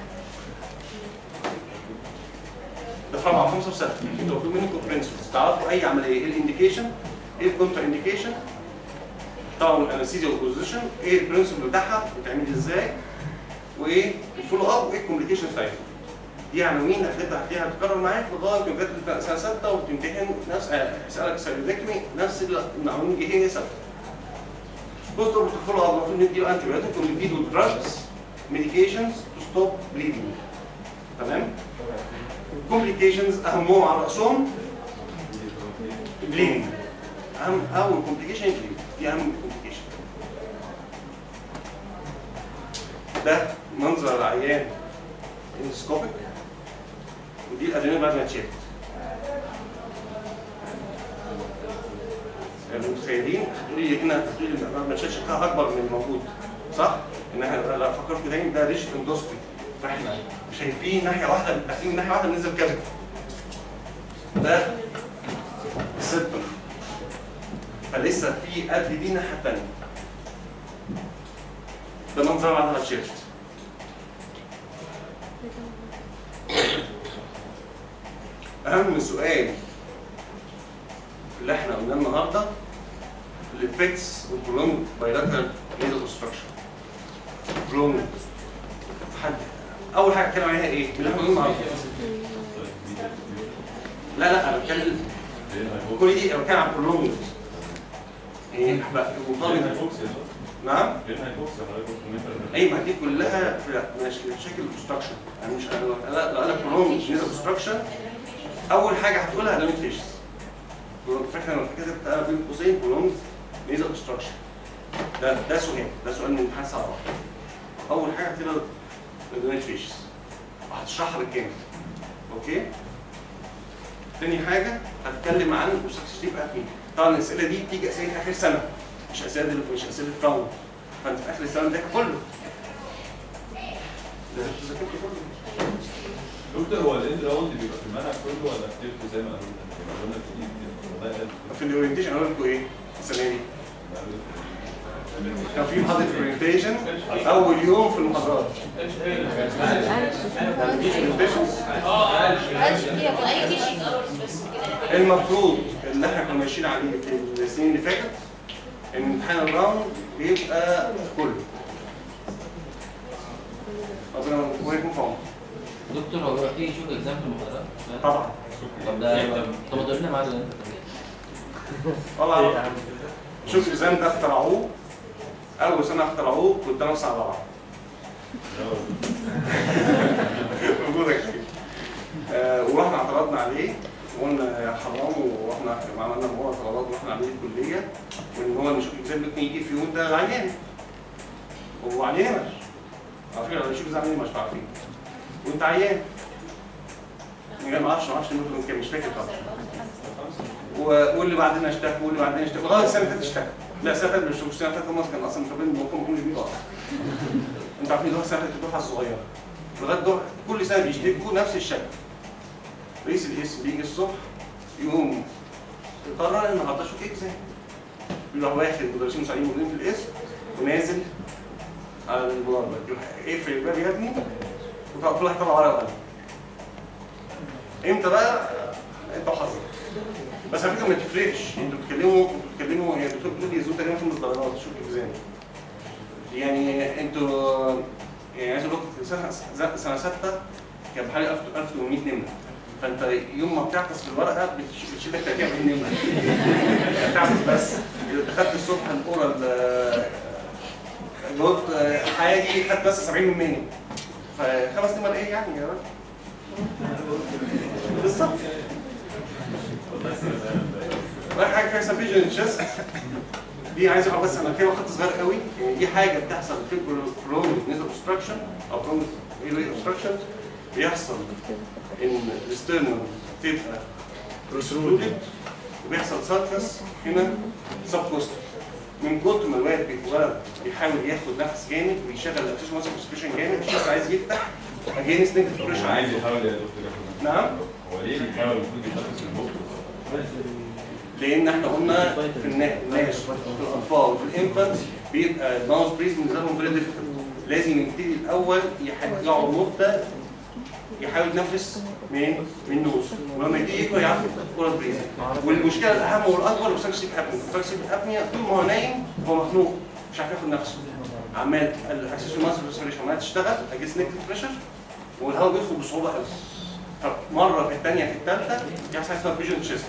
ده في رابعه وخمسه وسته انتوا مطلوب منكم برنسبلز تعرفوا اي عمليه ايه الانديكيشن ايه الكونترا انديكيشن طبعا الانستيزيا والبوزيشن ايه البرنسبل بتاعها بتعمل ازاي وايه الفولو اب وايه الكومبليكيشن بتاعتها. دي عناوين هتبدا هتلاقيها هتتكرر معاك لغايه ما تبدا سنه سته وتمتحن نفس هيسالك سيرفيكتومي نفس العناوين دي هي ثابته. بوست اوبرتيف فولو اب المفروض نديله انتي بايوتيك ونديله دراجز ميديكيشنز تو ستوب بليدنج. تمام؟ الكومبليكيشنز اهمهم على راسهم بليدنج. اهم اول كومبليكيشن بليدنج دي اهم كومبليكيشن. ده منظر العيان اندسكوبيك ودي الادرينال بعد ما اتشافت. يعني متخيلين هتقولي لي هنا هتقولي لي بعد ما اتشافت شكلها اكبر من الموجود صح؟ ان احنا لو فكرتوا دايما ده ريش اندوسكوبي فاحنا شايفين ناحيه واحده داخلين ناحيه واحده بننزل كذا. ده السبتم فلسه في قد دي الناحيه الثانيه. ده منظر بعد ما اتشافت. اهم سؤال اللي احنا قلناه النهارده الافكتس والبرولونج بايلاترال نيزل اوبستراكشن. برولونج حد اول حاجه اتكلم عليها ايه؟ اللي احنا قلنا النهارده. لا لا انا بتكلم كل دي انا بتكلم عن برولونج ايه بقى مرتبط. نعم؟ اي ما دي كلها في مشاكل الاوبستراكشن. يعني مش انا لا لا انا برولونج نيزل اوبستراكشن اول حاجه هتقولها اداميت فيشز. فاكر انا كتبت انا بين قوسين برولونج نيزل اوبستراكشن. ده ده سؤال ده سؤال من امتحان صعب. اول حاجه هتقولها اداميت فيشز وهتشرحها بالكامل. اوكي؟ تاني حاجه هتكلم عن اوبستراكتيف ابني. طبعا الاسئله دي بتيجي اسئله اخر سنه مش اسئله مش اسئله راوند. فانت في اخر السنه ده كله لازم تذاكر كله. دكتور هو الاند راوند بيبقى في المنهج كله ولا بتبقى زي ما قالوا لنا؟ في الاورينتيشن قالوا لكم ايه السنه دي؟ كان في محاضره اورينتيشن اول يوم في المحاضرات. اه قالش فيها كان اي تيشنج اورز بس كده. المفروض اللي احنا كنا ماشيين عليه في السنين اللي فاتت ان امتحان الراوند بيبقى كله. ربنا يكون في عمرك. دكتور هو بيبقى فيه شوك اكزام في المحاضرات؟ طبعا. طب ده طب ما تقول لنا ميعاد امتى؟ طبعا شوف الإلزام ده اخترعوه أول سنة اخترعوه كنت أنا في سنة رابعة. موجودة كتير. ورحنا اعترضنا عليه وقلنا يا حرام ورحنا عملنا مجموعة اعتراضات ورحنا عليه الكلية وإن هو نشوف الإلزام ممكن يجي في يوم ده عيان. وعليه نمر. عارفين لو نشوف الإلزام مش عارفين. وأنت عيان. أنا ما أعرفش ما أعرفش ممكن مش فاكر طبعا. واللي بعدين اشتكوا واللي بعدين اشتكوا لغايه السنه اللي فاتت اشتكوا. لا السنه اللي فاتت مش السنه اللي فاتت مصر كان اصلا متربين ممكن ما يكونوش بيجوا اصلا. انتوا عارفين اللي هو السنه اللي فاتت الدفعه الصغيره. لغايه دفعه كل سنه بيشتكوا نفس الشكل. رئيس القسم بيجي الصبح يقوم يقرر النهارده شوك اكزام. بيروح واخد مدرسين مساعدين موجودين في القسم ونازل على المدرج يروح اقفل الباب يا ابني وتقفل لك طبعا ورقه وقلم. امتى بقى؟ انت وحظك. بس على فكره ما تفرقش، انتوا بتتكلموا انتوا بتتكلموا يعني الدكتور بتقول لي زود تقريبا خمس درجات شوف اكزام. يعني انتوا يعني عايز اقول لكم سنه سنه سته كان بحوالي ألف وثمانمائة نمره. فانت يوم ما بتعطس في الورقه بتش- بتشيل لك ثلاثين أربعين نمره. بتعطس بس. اذا دخلت الصبح الاورال جاوبت حاجي خدت بس سبعين من مية. فخمس نمر ايه يعني يا راجل؟ بالظبط. بقى حاجه فيها سبيجن تشيست دي عايز اقول بس انا كده خط صغير قوي. يعني دي حاجه بتحصل في البرولونج نيزل اوبستراكشن او برولونج ايروي اوبستراكشن. بيحصل ان الاسترنال تبقى بروترودد وبيحصل سالكس هنا سب كوستال. من كتر ما الواد بيتولد بيحاول ياخد نفس جامد ويشغل الارتيشن ماسل اكسبريشن جامد، الشخص عايز يفتح اجينست نيجاتيف بريشر. عايز يحاول يا دكتور ياخد. نعم. هو ليه بيحاول المفروض يحطس في البوك؟ لان احنا قلنا في النا- الناس في الاطفال وفي الانفانت بيبقى الماوس بريز بالنسبه لهم فيري ديفيكولت. لازم يبتدي الاول يح- يقعد مده يحاول يتنفس من من نوز، ولما يجي يكبر يعرف اورال بريز. والمشكله الاهم والاكبر اوبستراكتيف ابنيا. اوبستراكتيف ابنيا طول ما هو نايم هو مخنوق مش عارف ياخد نفسه. عمال الاكسسوري ماسل ريسبيريشن عمال تشتغل اجينست نيجاتيف بريشر والهواء بيدخل بصعوبه قوي. فمره في الثانيه في الثالثه يحصل حاجه اسمها فيجن تشيست.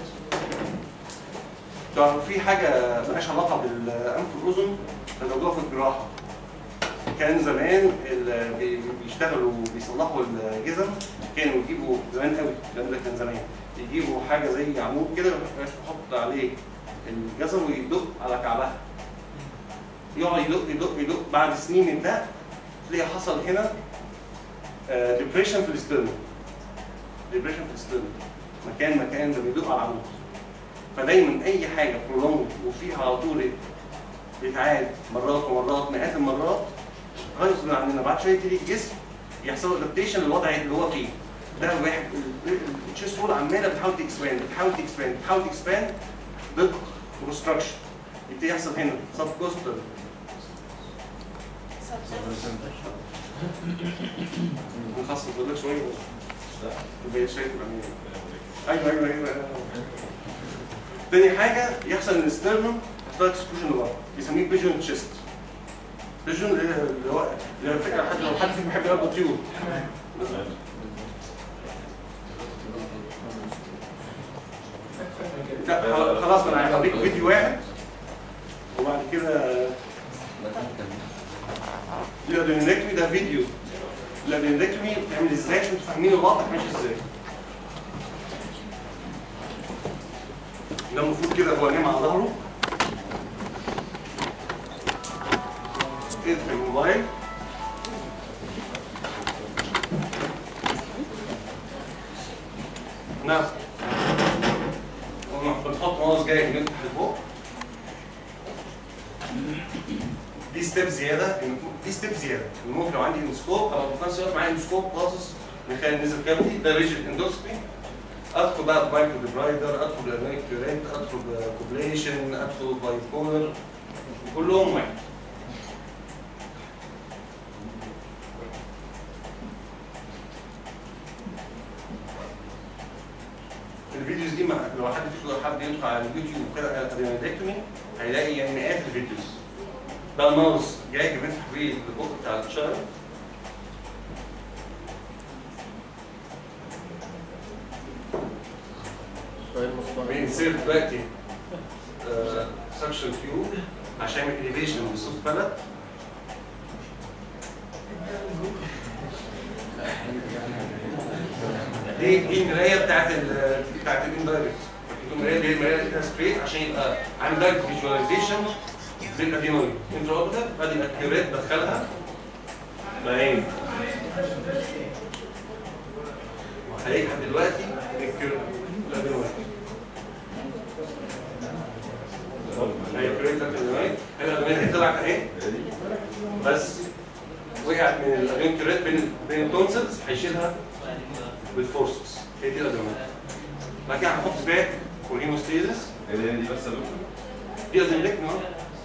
طبعا في حاجه مالهاش علاقه بالانف والاذن الموضوع في الجراحه. كان زمان اللي بي- بيشتغلوا بيصلحوا الجزم كانوا يجيبوا زمان قوي الكلام ده كان زمان يجيبوا حاجه زي عمود كده يحط عليه الجزم ويدق على كعبها. يقعد يدق يدق يدق بعد سنين من ده تلاقي حصل هنا ديبريشن في الاسترنال. ديبريشن في الاسترنال مكان مكان ده بيدق على العمود. فدايما اي حاجه برولونج وفيها على طول بيتعاد مرات ومرات مئات المرات غصب عننا بعد شويه يبتدي الجسم يحصل له ادابتيشن للوضع اللي هو فيه. ده واحد التشيست وول عماله بتحاول تكسباند بتحاول تكسباند بتحاول تكسباند ضد اوبستراكشن. يبتدي يحصل هنا سب كوستال نخصص لك شويه بس شايف ايوه ايوه ايوه. تاني حاجه يحصل ان السترنم يحصل اكسكلوجن لبره بيسميه فيجن تشيست. فيجن اللي هو اللي هو فكره حد لو حد فيكم بيحب يقرا طيور. لا خلاص انا هوريك فيديو واحد وبعد كده الادرينالكتومي ده فيديو. الادرينالكتومي بتعمل ازاي عشان انتوا فاهمين الوضع ماشي ازاي. ده المفروض كده هو نايم على ظهره. اقفل الموبايل. نعم. بنحط ماوس جاي نفتح لفوق. دي ستيب زياده دي ستيب زياده ممكن لو عندي اندوسكوب او في نفس الوقت معايا اندوسكوب باصص من خلال النيزل كافيتي ده ريجل اندوسكوبي. ادخل بقى بمايكرو ديبرايدر، ادخل بانويك كيورينت، ادخل بكوبليشن، ادخل بايبولر كلهم واحد. الفيديوز دي لو حد فيكم حد يدخل على اليوتيوب كده ادرينالكتومي هيلاقي يعني مئات الفيديوز. ده الماوس جاي بنفتح بيه البوك بتاع الشغل. بينسير دلوقتي سكشن تيوب عشان يعمل اليفيشن للصوت بلد. دي دي المرايه بتاعت ال بتاعت الاندايركت. المرايه دي المرايه اللي سبريت عشان يبقى عندك فيجواليزيشن للادينويد انترا اوبتر. ادي الاكيوريت دخلها بعين. وهيجي دلوقتي الادينويد. هيكريت الادينويد. الادينويد طلعت اهي بس وقعت من الادينويد بين بين التونسلز هيشيلها بالفورسز. هي دي الادينويد. بعد كده هنحط باك والهيموستيزس. هي دي بس يا دكتور؟ دي ادينويد اهو.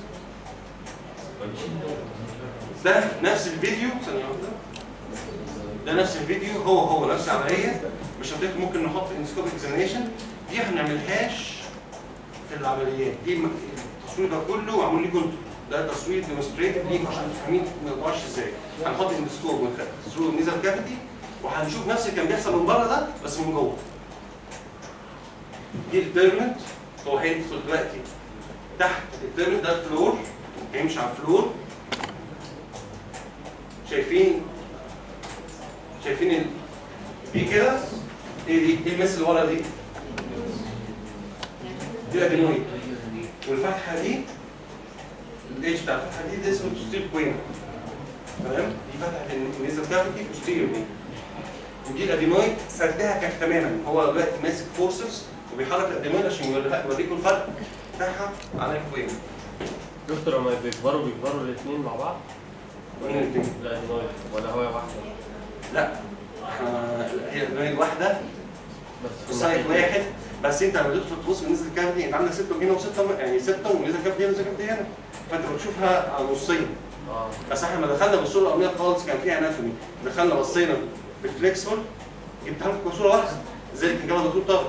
ده نفس الفيديو ثانية واحدة. ده نفس الفيديو هو هو نفس العملية مش مش هتقدر ممكن نحط اندسكوب اكزامينشن دي ما هنعملهاش في العمليات دي. التصوير ده كله معمول لكم انتوا، ده تصوير ديمونستريتيف ليكم عشان تفهمين ما يطلعش ازاي. هنحط اندسكوب ثرو النيزل كافيتي وهنشوف نفس اللي كان بيحصل من بره ده بس من جوه. دي التيرمنت، هو هيدخل دلوقتي تحت التيرمنت ده الفلور، هيمشي على الفلور. شايفين شايفين ال... دي كده ايه دي؟ ايه المس اللي ورا دي؟ دي الادينويد. والفتحه دي الايدج بتاع الفتحه دي ده اسمه بوستير بوين. تمام؟ دي فتحه النيزل كافيتي بوستير دي. ودي الادينويد سدها كان تماما، هو دلوقتي ماسك فورسبس وبيحرك الادينويد عشان يوريكم الفرق بتاعها على البوين. دكتور هما بيكبروا بيكبروا الاثنين مع بعض؟ مين الاثنين؟ الادينويد ولا هو واحده؟ لا احنا هي الادينويد واحده بس في سايت واحد، بس انت لما تدخل تبص بالنسبه للكافيتي انت عندك سته هنا وسته يعني سته والنسبه الكافيتي هنا والنسبه الكافيتي هنا، فانت بتشوفها على نصين. اه بس احنا لما دخلنا بالصوره الاماميه خالص كان فيها اناتومي، دخلنا بصينا بالفليكسور جبتها لكم بصوره واحده زي اللي كان جابها دكتور طارق.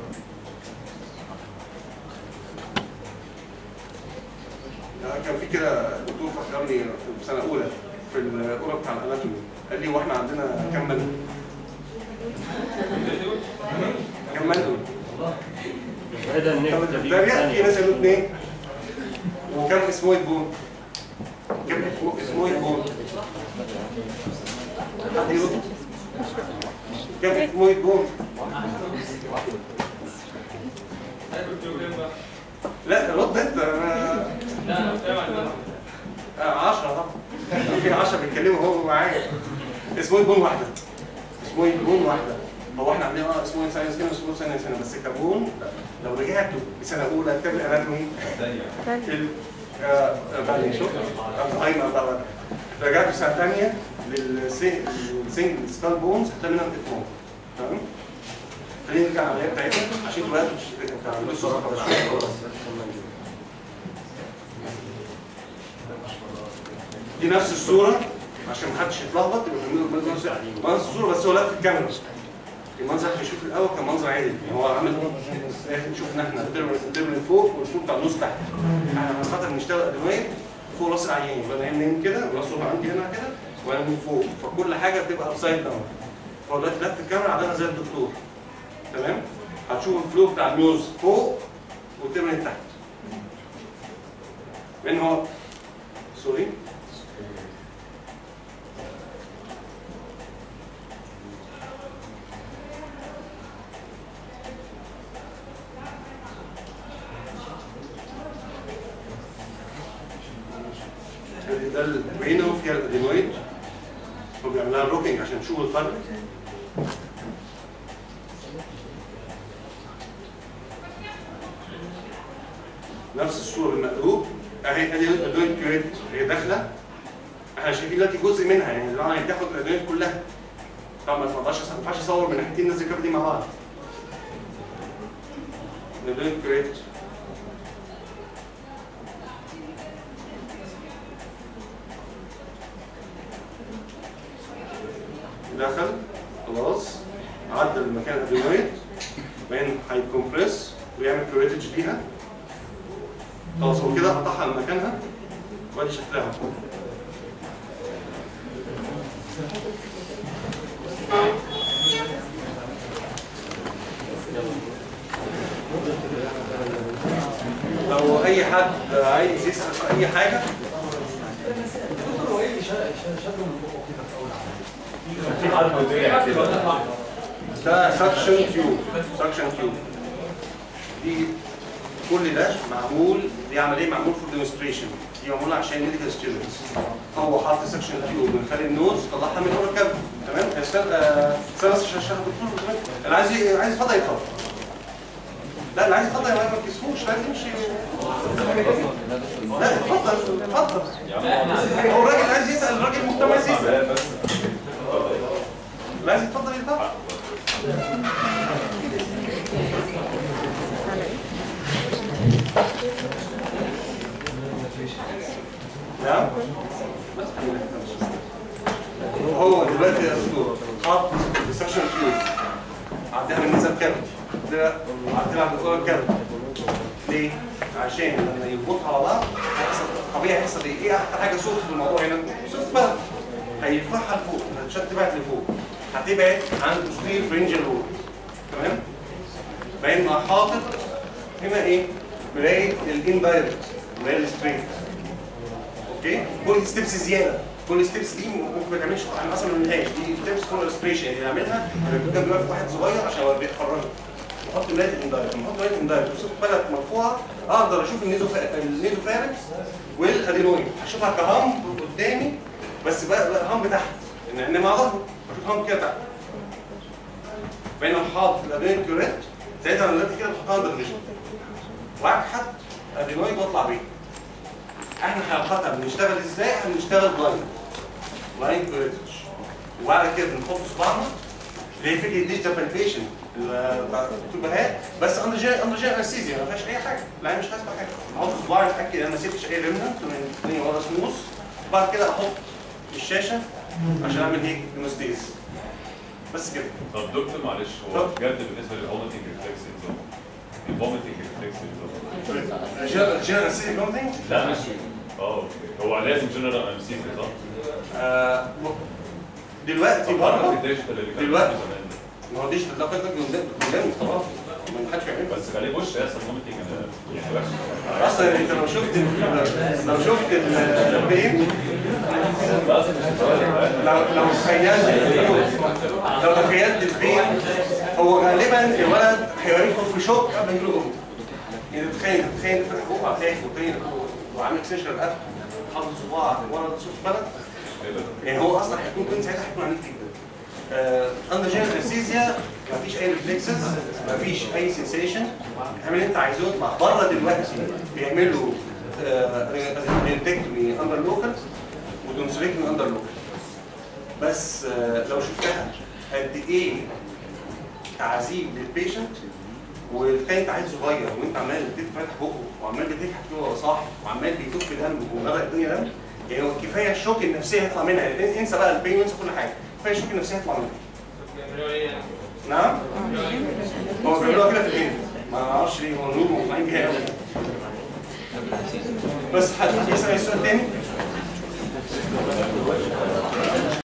كان في كده دكتور فكرني في سنه اولى في الاولى بتاع الاناتومي قال لي هو احنا عندنا كام مندل؟ كام مندل؟ ايه ده النكته دي؟ ده في ناس قالوا اثنين. وكم اسمويد بون؟ كم اسمويد بون؟ حد يرد؟ كم اسمويد بون؟ لا رد انت. انا لا انا بتكلم عن عشرة طبعا. في عشرة بيتكلموا هو معايا. اسمويد بون واحدة. اسمويد بون واحدة. هو احنا عندنا اه اسمويد ساينس هنا واسمويد ساينس هنا بس كبون لو رجعتوا لسنة أولى كتاب الأناتومي بعدين شوف القايمة بقى رجعتوا سنة ثانية للسنجل سكال بونز هتلاقي منها تفهم. تمام؟ خلينا نرجع على العملية بتاعتنا عشان تبقى تعملوا الصورة خلاص. دي نفس الصورة عشان محدش يتلخبط يبقى فاهمين نفس الصورة بس هو لف الكاميرا. المنظر اللي هيشوف الأول كان منظر عادل، هو عامل شفنا احنا الترم من فوق والفوق بتاع النص تحت. احنا خاطر نشتغل أدوية فوق راس العيان، يبقى العين نايم كده وراسه عندي هنا كده وانا من فوق، فكل حاجة بتبقى أبسايد داون. فهو دلوقتي لف الكاميرا عندنا زي الدكتور. تمام؟ هتشوف الفلو بتاع النوز فوق والترم من تحت. من هو سوري ده البرينو فيها الادينويد هو بيعمل لها روكينج عشان تشوف الفرق. نفس الصوره بالمقلوب اهي ادي الادينويد كيوريت هي داخله احنا شايفين دلوقتي جزء منها يعني الرعايه يعني بتاخد الادينويد كلها. طبعا ما تقدرش ما ينفعش اصور من ناحيتين نازل كده دي مع بعض. الادينويد كيوريت دخل خلاص عدى المكان الادينويد بعدين هيكمبريس ويعمل كيوريتج ليها خلاص هو كده قطعها من مكانها وادي شكلها. لو اي حد عايز يسال في اي حاجه دكتور هو ايه اللي شده من بقه كده في اول عمليه؟ ده سكشن تيوب سكشن تيوب دي كل ده معمول دي عمليه معمول فور ديمونستريشن دي معموله عشان ميديكال ستودنتس. هو حاطط سكشن تيوب من خلال النوز طلعها من اول كاب تمام. استنى بس عشان اشرح الدكتور اللي عايز عايز يتفضل يتفضل. لا اللي عايز يتفضل ما تكسفوش لازم يمشي. لا اتفضل اتفضل. هو الراجل عايز يسال الراجل مهتم عايز يسال. لازم يتفضل يتفضل. نعم هو دلوقتي يا دكتور حاط السكشن تيوب وعديها من النزل كافيتي وعديها على الاورال كافيتي. ليه؟ عشان لما يربطوا على بعض هيحصل طبيعي هيحصل ايه؟ ايه اكتر حاجه صوت في الموضوع هنا؟ صوت بقى هيرفعها لفوق، الشات تبعت لفوق، هتبعد عن تصوير فرنجل وول. تمام؟ باين حاطط هنا ايه؟ مرايه الاندايركت، مرايه الستريت. اوكي؟ كل ستيبس زياده، كل ستيبس دي ممكن ما تعملش، احنا اصلا ما بنعملهاش، دي ستيبس فور الستريشن اللي نعملها لما يكون جنبي واقف واحد صغير عشان هو بيتخرج. نحط مرايه الاندايركت، نحط مرايه الاندايركت وصوت بلد مرفوعه اقدر اشوف النيزوفارنكس والادينويد، هشوفها كهامب قدامي بس بقى, بقى هامب تحت، ان مع ظهره بشوف هامب كده تحت. بينما حاطط الادينويد كيوريت ساعتها انا دلوقتي كده بحطها اندر فيجن واكحت ادينويد واطلع بيه. احنا حلقتها بنشتغل ازاي؟ احنا بنشتغل بلايند بلايند كيوريتش، وبعد كده بنحط صباعنا اللي هي فكره ديجيتال بالبيشن التوبهات بس اندر جي اندر جي انستيزيا ما فيهاش اي حاجه، لا مش حاسس بحاجه. احط صباعي اتاكد ان ما سبتش اي ريمنت من الدنيا ورا سموث، وبعد كده احط الشاشه عشان اعمل هيك انستيز بس كده. طب دكتور معلش هو بجد بالنسبه للفوميتنج ريفلكس نظام الفوميتنج ريفلكس نظام جنرال انستيزيا فوميتنج؟ لا مش اه اوكي هو لازم جنرال انستيزيا صح؟ آه دلوقتي بره دلوقتي ما هو ديجيتال ده كده قدام خلاص ما حدش يعمل بس خليه بص اصلا فوميتنج يعني وحش اصلا انت لو شفت لو شفت البين لو لو تخيلت لو تخيلت البين هو غالبا الولد هيدخل في شوك قبل ما يجيله جمله. يعني تخيل تخيل فتح بقه هتلاقي فوتين وعامل اكسنشن رقبته حاطط صباعه ورا صوت بلد، يعني هو اصلا هيكون بين ساعتها هيكون عنيف جدا. اندر جنرال انستيزيا مفيش اي ريفلكسز، مفيش اي سنسيشن، اعمل اللي انت عايزه اطلع بره. دلوقتي بيعملوا رينتكتومي اندر لوكال وتونسيلكتومي اندر لوكال، بس آه لو شفتها قد ايه تعذيب للبيشنت، وتخيل انت عيل صغير وانت عمال تفتح بقه وعمال بتضحك وهو صاحي وعمال بيدوب دم ومغرق الدنيا دم، يعني هو كفايه الشوك النفسيه يطلع منها، انسى بقى البين وانسى كل حاجه، كفايه الشوك النفسيه يطلع منها. نعم؟ هو بيعملوها كده في الهند، ما اعرفش ليه هو نور مقنعين بيها قوي. بس حد يسال السؤال تاني؟